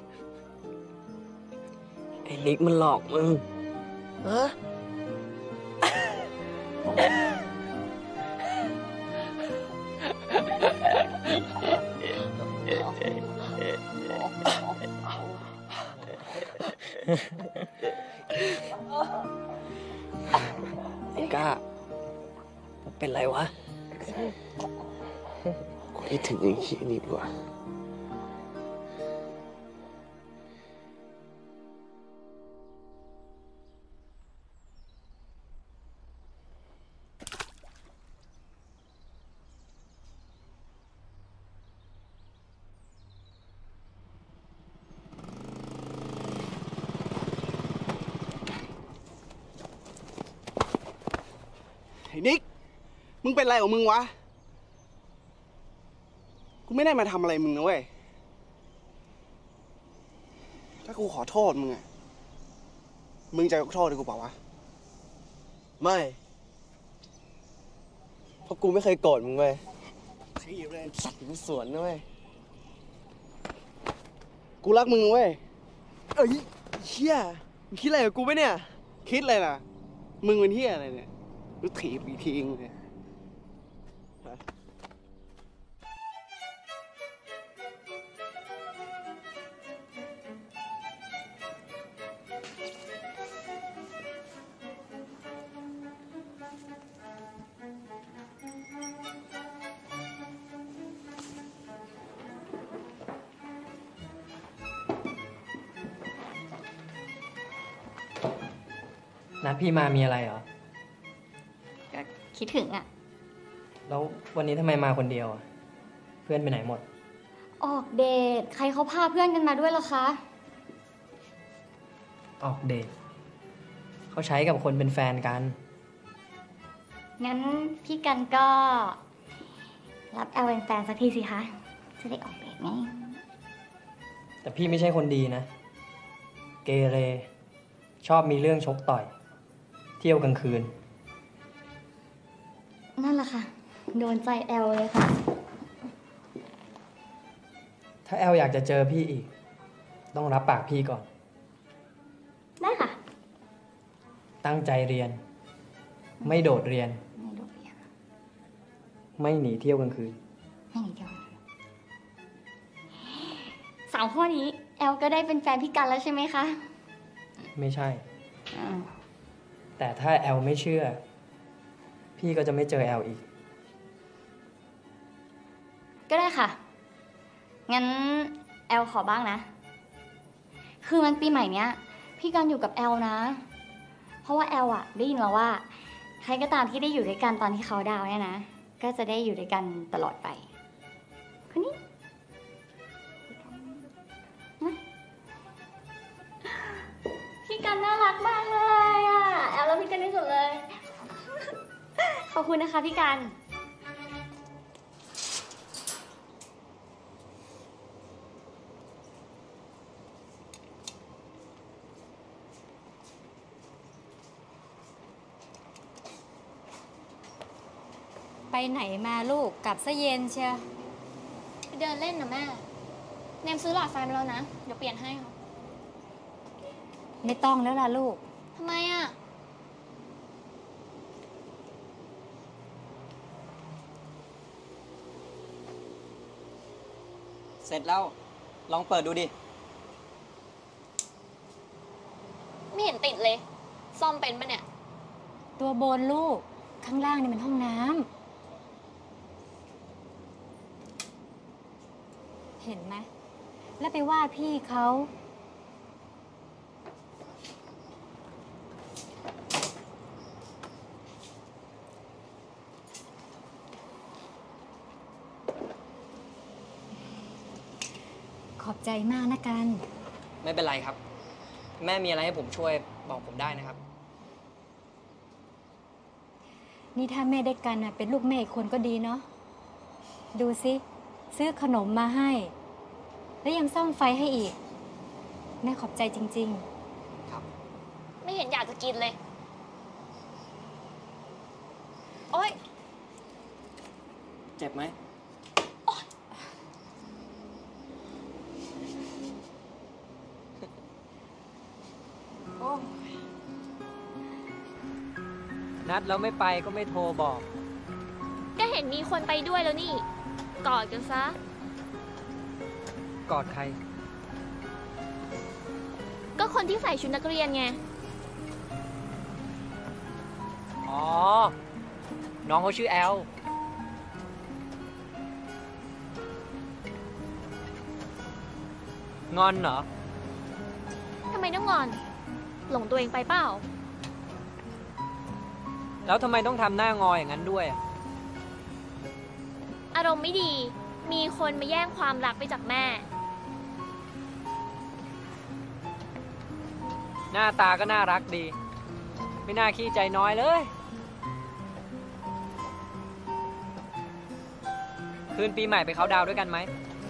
ไอ้นิกมันหลอกมึงฮะไอ้ก้าเป็นไรวะกูคิดถึงไอ้ขี้นี่ดีกว่าไอ้นิก มึงเป็นไรของมึงวะ กูไม่ได้มาทำอะไรมึงนะเว้ย ถ้ากูขอโทษมึงอะมึงจะยกโทษให้กูเปล่าวะไม่เพราะกูไม่เคยโกรธมึงเว้ยขี้เลยสัตว์มึงสวนนะเว้ยกูรักมึงเว้ยเอ้ยเชี่ยมึงคิดอะไรกับกูไหมเนี่ยคิดอะไรล่ะมึงเป็นเหี้ยอะไรเนี่ยกูถีบอีกทีเองเลยนัดพี่มามีอะไรเหรอก็คิดถึงอ่ะแล้ววันนี้ทำไมมาคนเดียวอะเพื่อนไปไหนหมดออกเดท ใครเขาพาเพื่อนกันมาด้วยล่ะคะออกเดทเขาใช้กับคนเป็นแฟนกันงั้นพี่กันก็ รับแอลเป็นแฟนสักทีสิคะ จะได้ออกเดทไงแต่พี่ไม่ใช่คนดีนะ เกเร ชอบมีเรื่องชกต่อย เที่ยวกลางคืนนั่นแหละค่ะ โดนใจแอลเลยค่ะถ้าแอลอยากจะเจอพี่อีก ต้องรับปากพี่ก่อนได้ค่ะตั้งใจเรียน ไม่โดดเรียนไม่โดดเรียนไม่หนีเที่ยวกลางคืนไม่หนีเที่ยวสามข้อนี้แอลก็ได้เป็นแฟนพี่กันแล้วใช่ไหมคะไม่ใช่อ้าวแต่ถ้าแอลไม่เชื่อ พี่ก็จะไม่เจอแอลอีกก็ได้ค่ะ งั้นแอลขอบ้างนะ คือมันปีใหม่เนี้ย พี่กันอยู่กับแอลนะ เพราะว่าแอลอะได้ยินมาว่า ใครก็ตามที่ได้อยู่ด้วยกันตอนที่เขาดาวน์เนี่ยนะ ก็จะได้อยู่ด้วยกันตลอดไป คนนี้นะพี่กันน่ารักมากเลยอะแอลแล้วพี่กันที่สุดเลย ขอบคุณนะคะพี่กันไปไหนมาลูกกลับซะเย็นเชียวไปเดินเล่นนะแม่เนมซื้อหลอดไฟมาแล้วนะ เดี๋ยวเปลี่ยนให้ค่ะไม่ต้องแล้วล่ะลูกทำไมอ่ะเสร็จแล้ว ลองเปิดดูดิไม่เห็นติดเลย ซ่อมเป็นปะเนี่ยตัวบนลูก ข้างล่างนี่มันห้องน้ำ เห็นไหม แล้วไปว่าพี่เขา ขอบใจมากนะกันไม่เป็นไรครับ แม่มีอะไรให้ผมช่วยบอกผมได้นะครับนี่ถ้าแม่ได้กันน่ะเป็นลูกแม่อีกคนก็ดีเนาะ ดูสิซื้อขนมมาให้ แล้วยังซ่อมไฟให้อีก แม่ขอบใจจริง ๆไม่เห็นอยากจะกินเลย โอ๊ยเจ็บไหม นัดแล้วไม่ไปก็ไม่โทรบอกก็เห็นมีคนไปด้วยแล้วนี่ กอดกันซะกอดใครก็คนที่ใส่ชุดนักเรียนไงอ๋อ น้องเขาชื่อแอล งอนเหรอทำไมต้องงอน หลงตัวเองไปเปล่าแล้วทำไมต้องทำหน้างออย่างนั้นด้วยอารมณ์ไม่ดี มีคนมาแย่งความรักไปจากแม่หน้าตาก็น่ารักดี ไม่น่าขี้ใจน้อยเลย คืนปีใหม่ไปเขาน์ดาวน์ด้วยกันไหม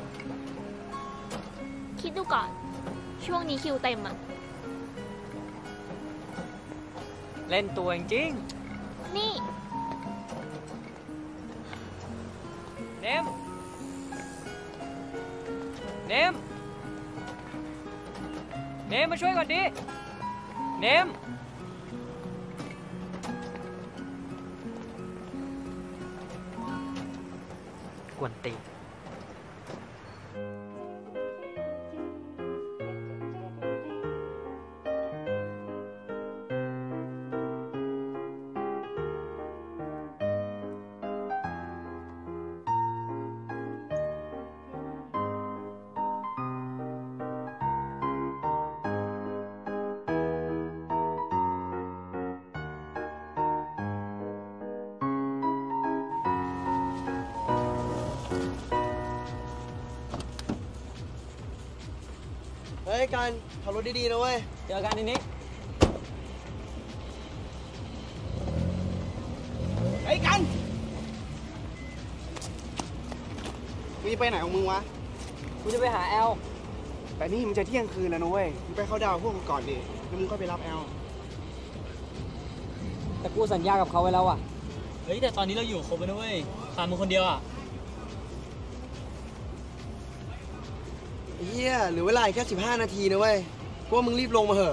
คิดดูก่อน ช่วงนี้คิวเต็มอ่ะเล่นตัวจริงนี่มเนมเนมมาช่วยก่อนดิเนมกวนตีนเฮ้ยกันขับรถดีๆนะเว้ยเจอกันทีนี้เฮ้ยกันมึงไปไหนของมึงวะกูจะไปหาแอลแต่นี่มันจะเที่ยงคืนแล้วนะเว้ยมึงไปเข้าดาวพวกมึงก่อนดิแล้วมึงก็ไปรับแอลแต่กูสัญญากับเขาไว้แล้วอ่ะเฮ้ยแต่ตอนนี้เราอยู่ครบแล้วนะเว้ยขาดมึงคนเดียวอ่ะเฮียเหลือเวลาแค่สิบห้านาทีนะเว้ยพวกมึงรีบลงมาเถอะ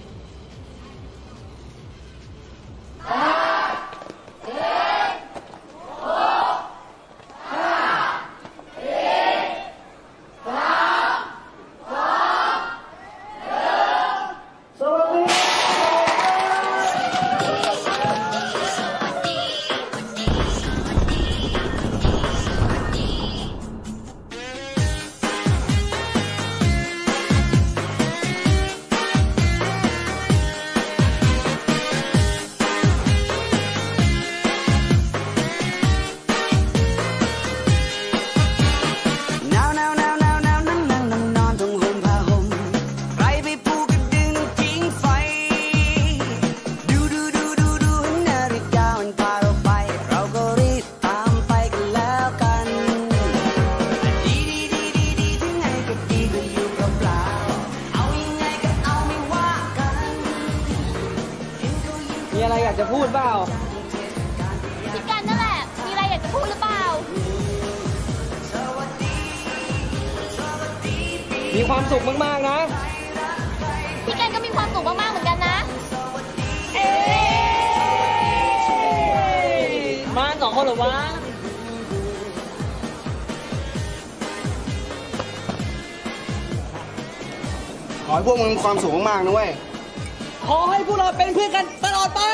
มีอะไรอยากจะพูดเปล่าพี่กันนั่นแหละมีอะไรอยากจะพูดหรือเปล่ามีความสุขมากๆนะพี่กันก็มีความสุขมากๆเหมือนกันนะเอ๊มาสองคนเหรอวะขอให้พวกมึงมีความสุขมากๆนะเว้ยขอให้พวกเราเป็นเพื่อนกันตลอดไป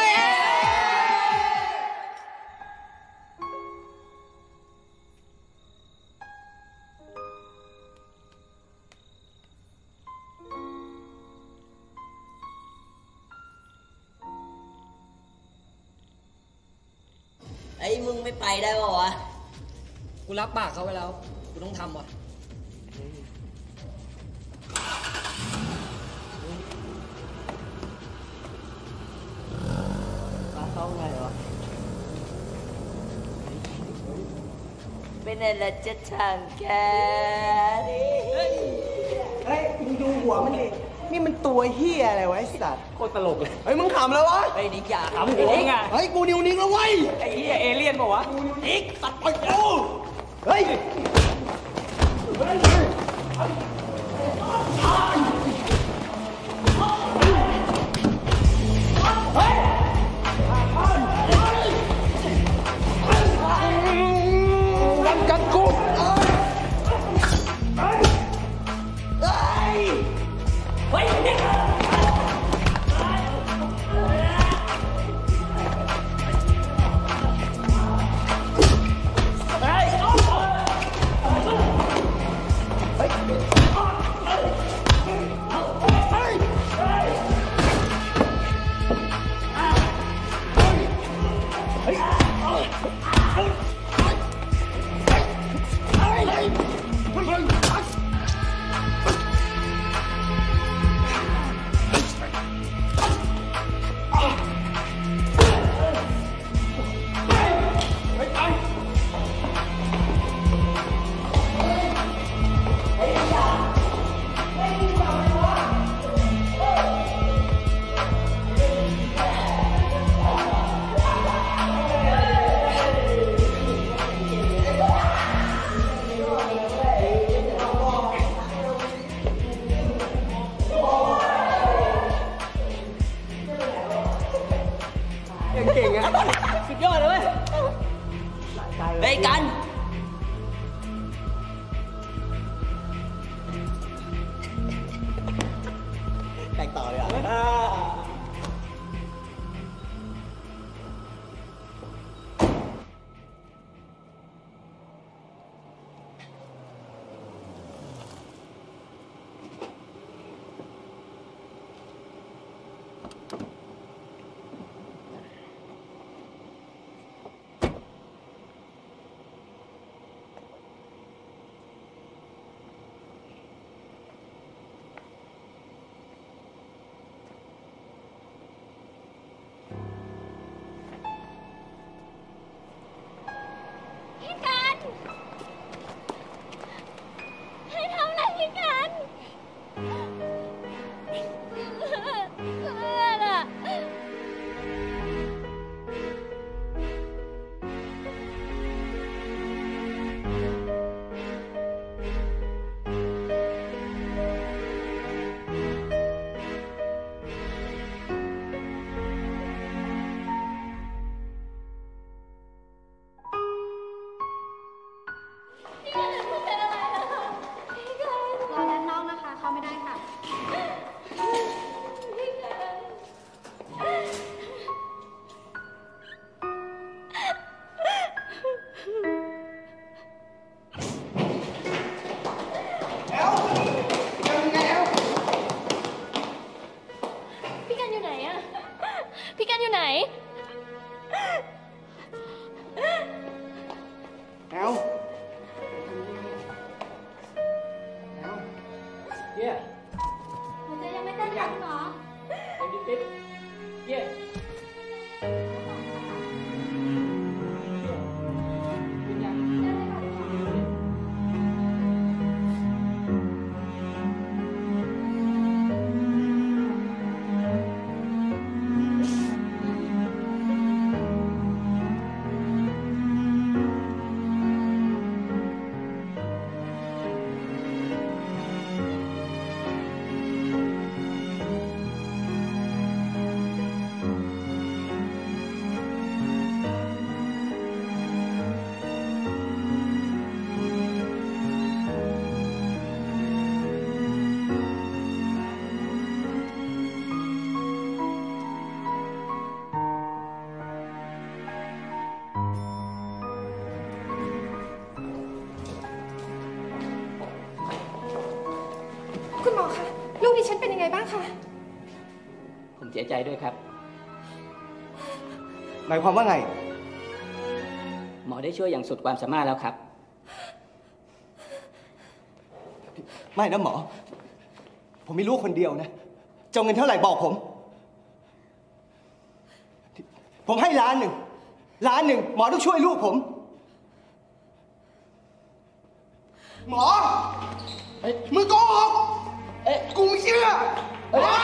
ไอ้มึงไม่ไปได้ป่าวะกูรับปากเขาไว้แล้ว กูต้องทำว่ะเขาไงวะเป็นอะไรจะทางแกนี่เฮ้ยมึงดูหัวมันดินี่มันตัวเฮียอะไรวะไอ้สัตว์โคตรตลกเลยเฮ้ยมึงขำแล้ววะไอ้นิกอย่าขำหัวไงเฮ้ยกูนิวนิกแล้วเว้ยไอ้เฮียเอเลี่ยนป่าวะนิกตัดไปกูเฮ้ยกันกันกูเฮ้ยเฮ้ยนิก Hey, ต่อเลยอ่ะพี่กันให้ทำอะไรพี่กันเพื่อนอะรอด้านนอกนะคะ เข้าไม่ได้ค่ะพี่กันอยู่ไหนอะพี่กันอยู่ไหนแอล Yeah. หัวใจยังไม่เต้นค่ะคุณหมอ twenty-six. Yeah. คุณหมอคะลูกดิฉันเป็นยังไงบ้างคะผมเสียใจด้วยครับหมายความว่าไงหมอได้ช่วยอย่างสุดความสามารถแล้วครับไม่นะหมอ ผมมีลูกคนเดียวนะจะเอาเงินเท่าไหร่บอกผม ผมให้ล้านหนึ่งล้านหนึ่งหมอต้องช่วยลูกผม หมอมึงโกหกกูไม่เชื่อหมอ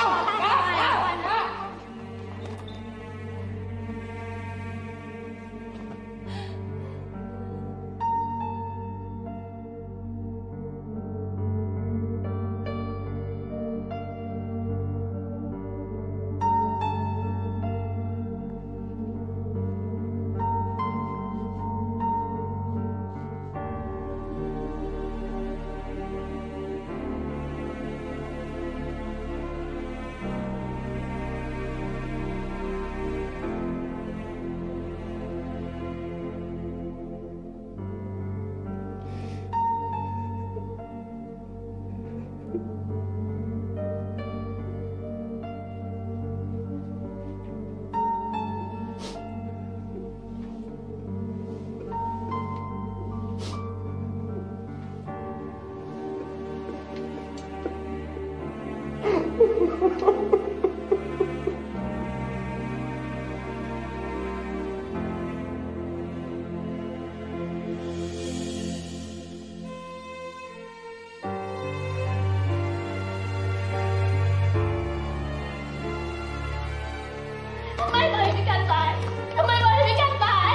ทำไมปล่อยให้พี่กันตายทำไมปล่อยให้พี่กันตาย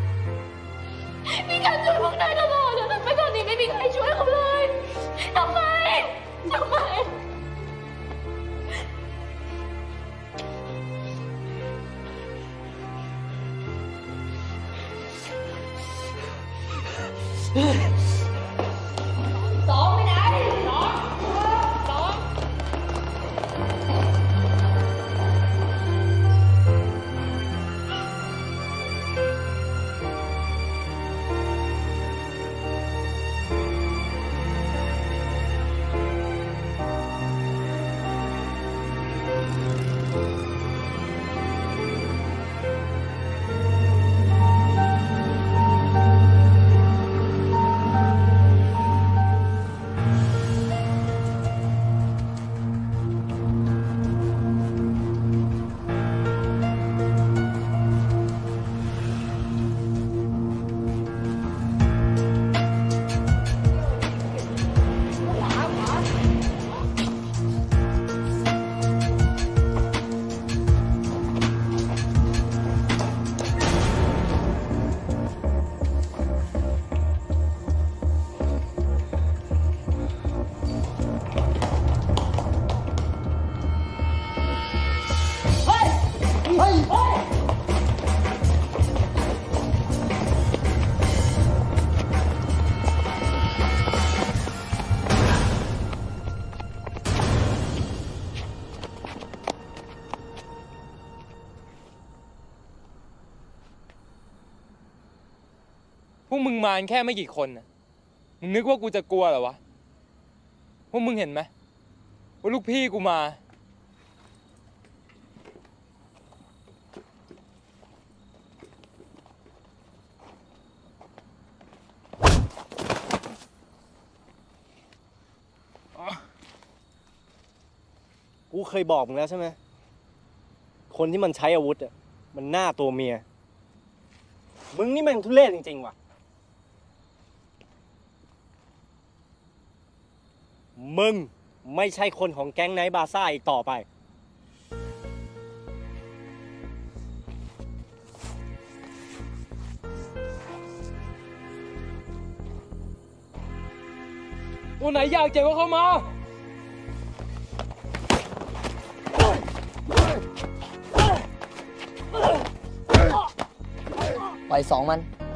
พี่กันช่วยพวกนายตลอดแต่ไปตอนนี้ไม่มีใครช่วยเขาเลยทำไมทำไมพวกมึงมาแค่ไม่กี่คนน่ะมึงนึกว่ากูจะกลัวเหรอวะพวกมึงเห็นไหมว่าลูกพี่กูมากูเคยบอกมึงแล้วใช่ไหมคนที่มันใช้อาวุธอ่ะมันหน้าตัวเมียมึงนี่มันทุเรศจริงๆว่ะมึงไม่ใช่คนของแก๊งไนท์บาซ่าอีกต่อไปตัวไหนอยากเจ็บก็เข้ามาปล่อยสองมัน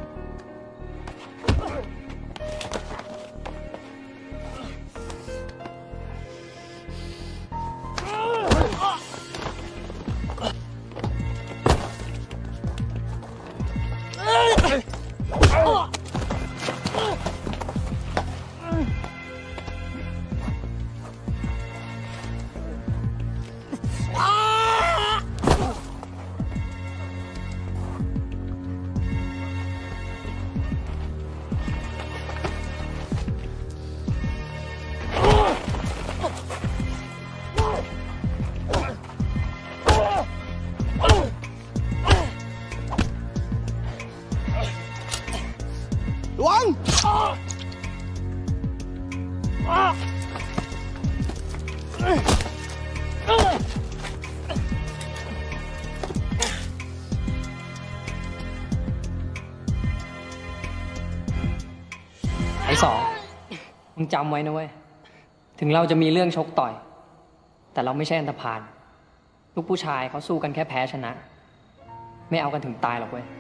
ระวังไอ้สองมึงจำไว้นะเว้ย ถึงเราจะมีเรื่องชกต่อย แต่เราไม่ใช่อันธพาลลูกผู้ชายเขาสู้กันแค่แพ้ชนะ ไม่เอากันถึงตายหรอกเว้ย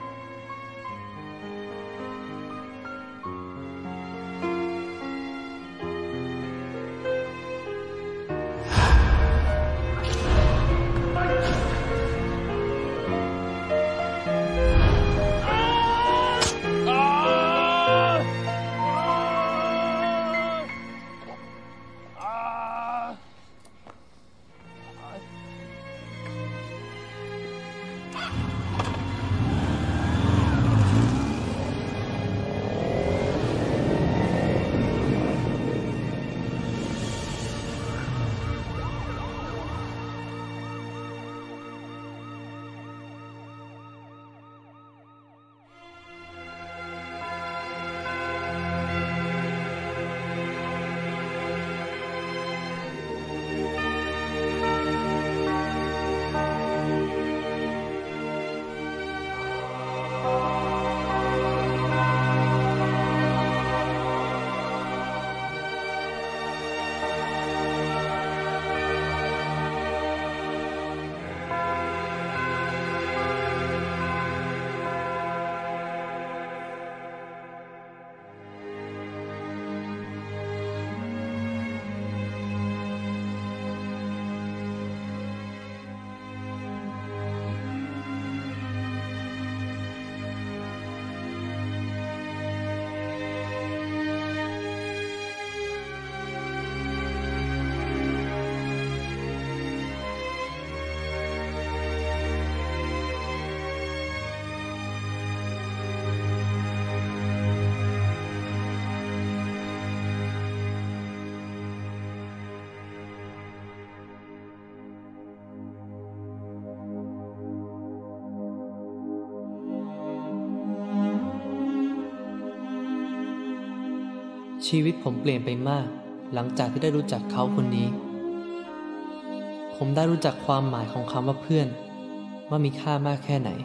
ชีวิตผมเปลี่ยนไปมาก หลังจากที่ได้รู้จักเขาคนนี้ ผมได้รู้จักความหมายของคำว่าเพื่อนว่ามีค่ามากแค่ไหน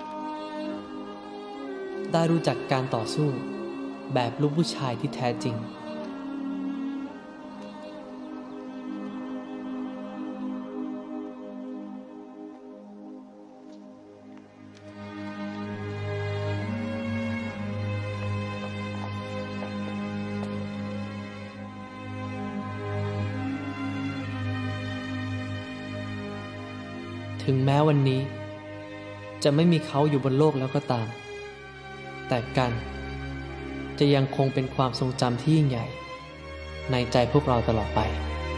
ได้รู้จักการต่อสู้แบบลูกผู้ชายที่แท้จริง ถึงแม้วันนี้จะไม่มีเขาอยู่บนโลกแล้วก็ตาม แต่กันจะยังคงเป็นความทรงจำที่ยิ่งใหญ่ ในใจพวกเราตลอดไป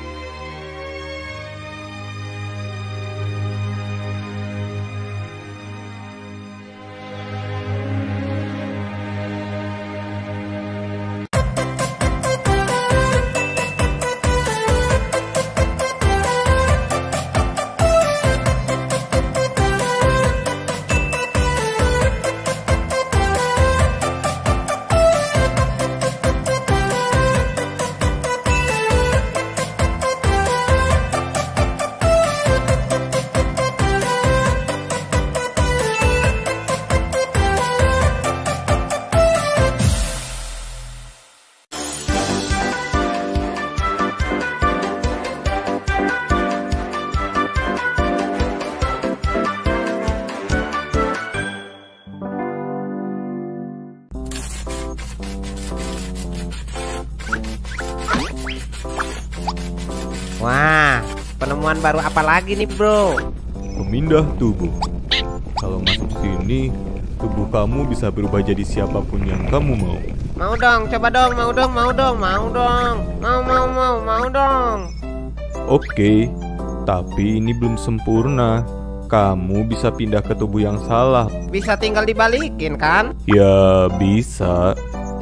Wah, penemuan baru apa lagi nih bro? Pemindah tubuh. Kalau masuk sini, tubuh kamu bisa berubah jadi siapapun yang kamu mau. Mau dong, coba dong, mau dong, mau dong, mau dong. Mau, mau, mau, mau dong. Oke, tapi ini belum sempurna. Kamu bisa pindah ke tubuh yang salah. Bisa tinggal dibalikin kan? Ya, bisa.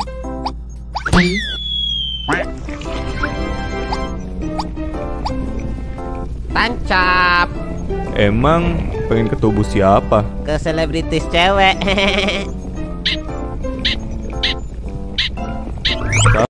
Tancap. Emang pengen ke tubuh siapa? Ke selebritis cewek.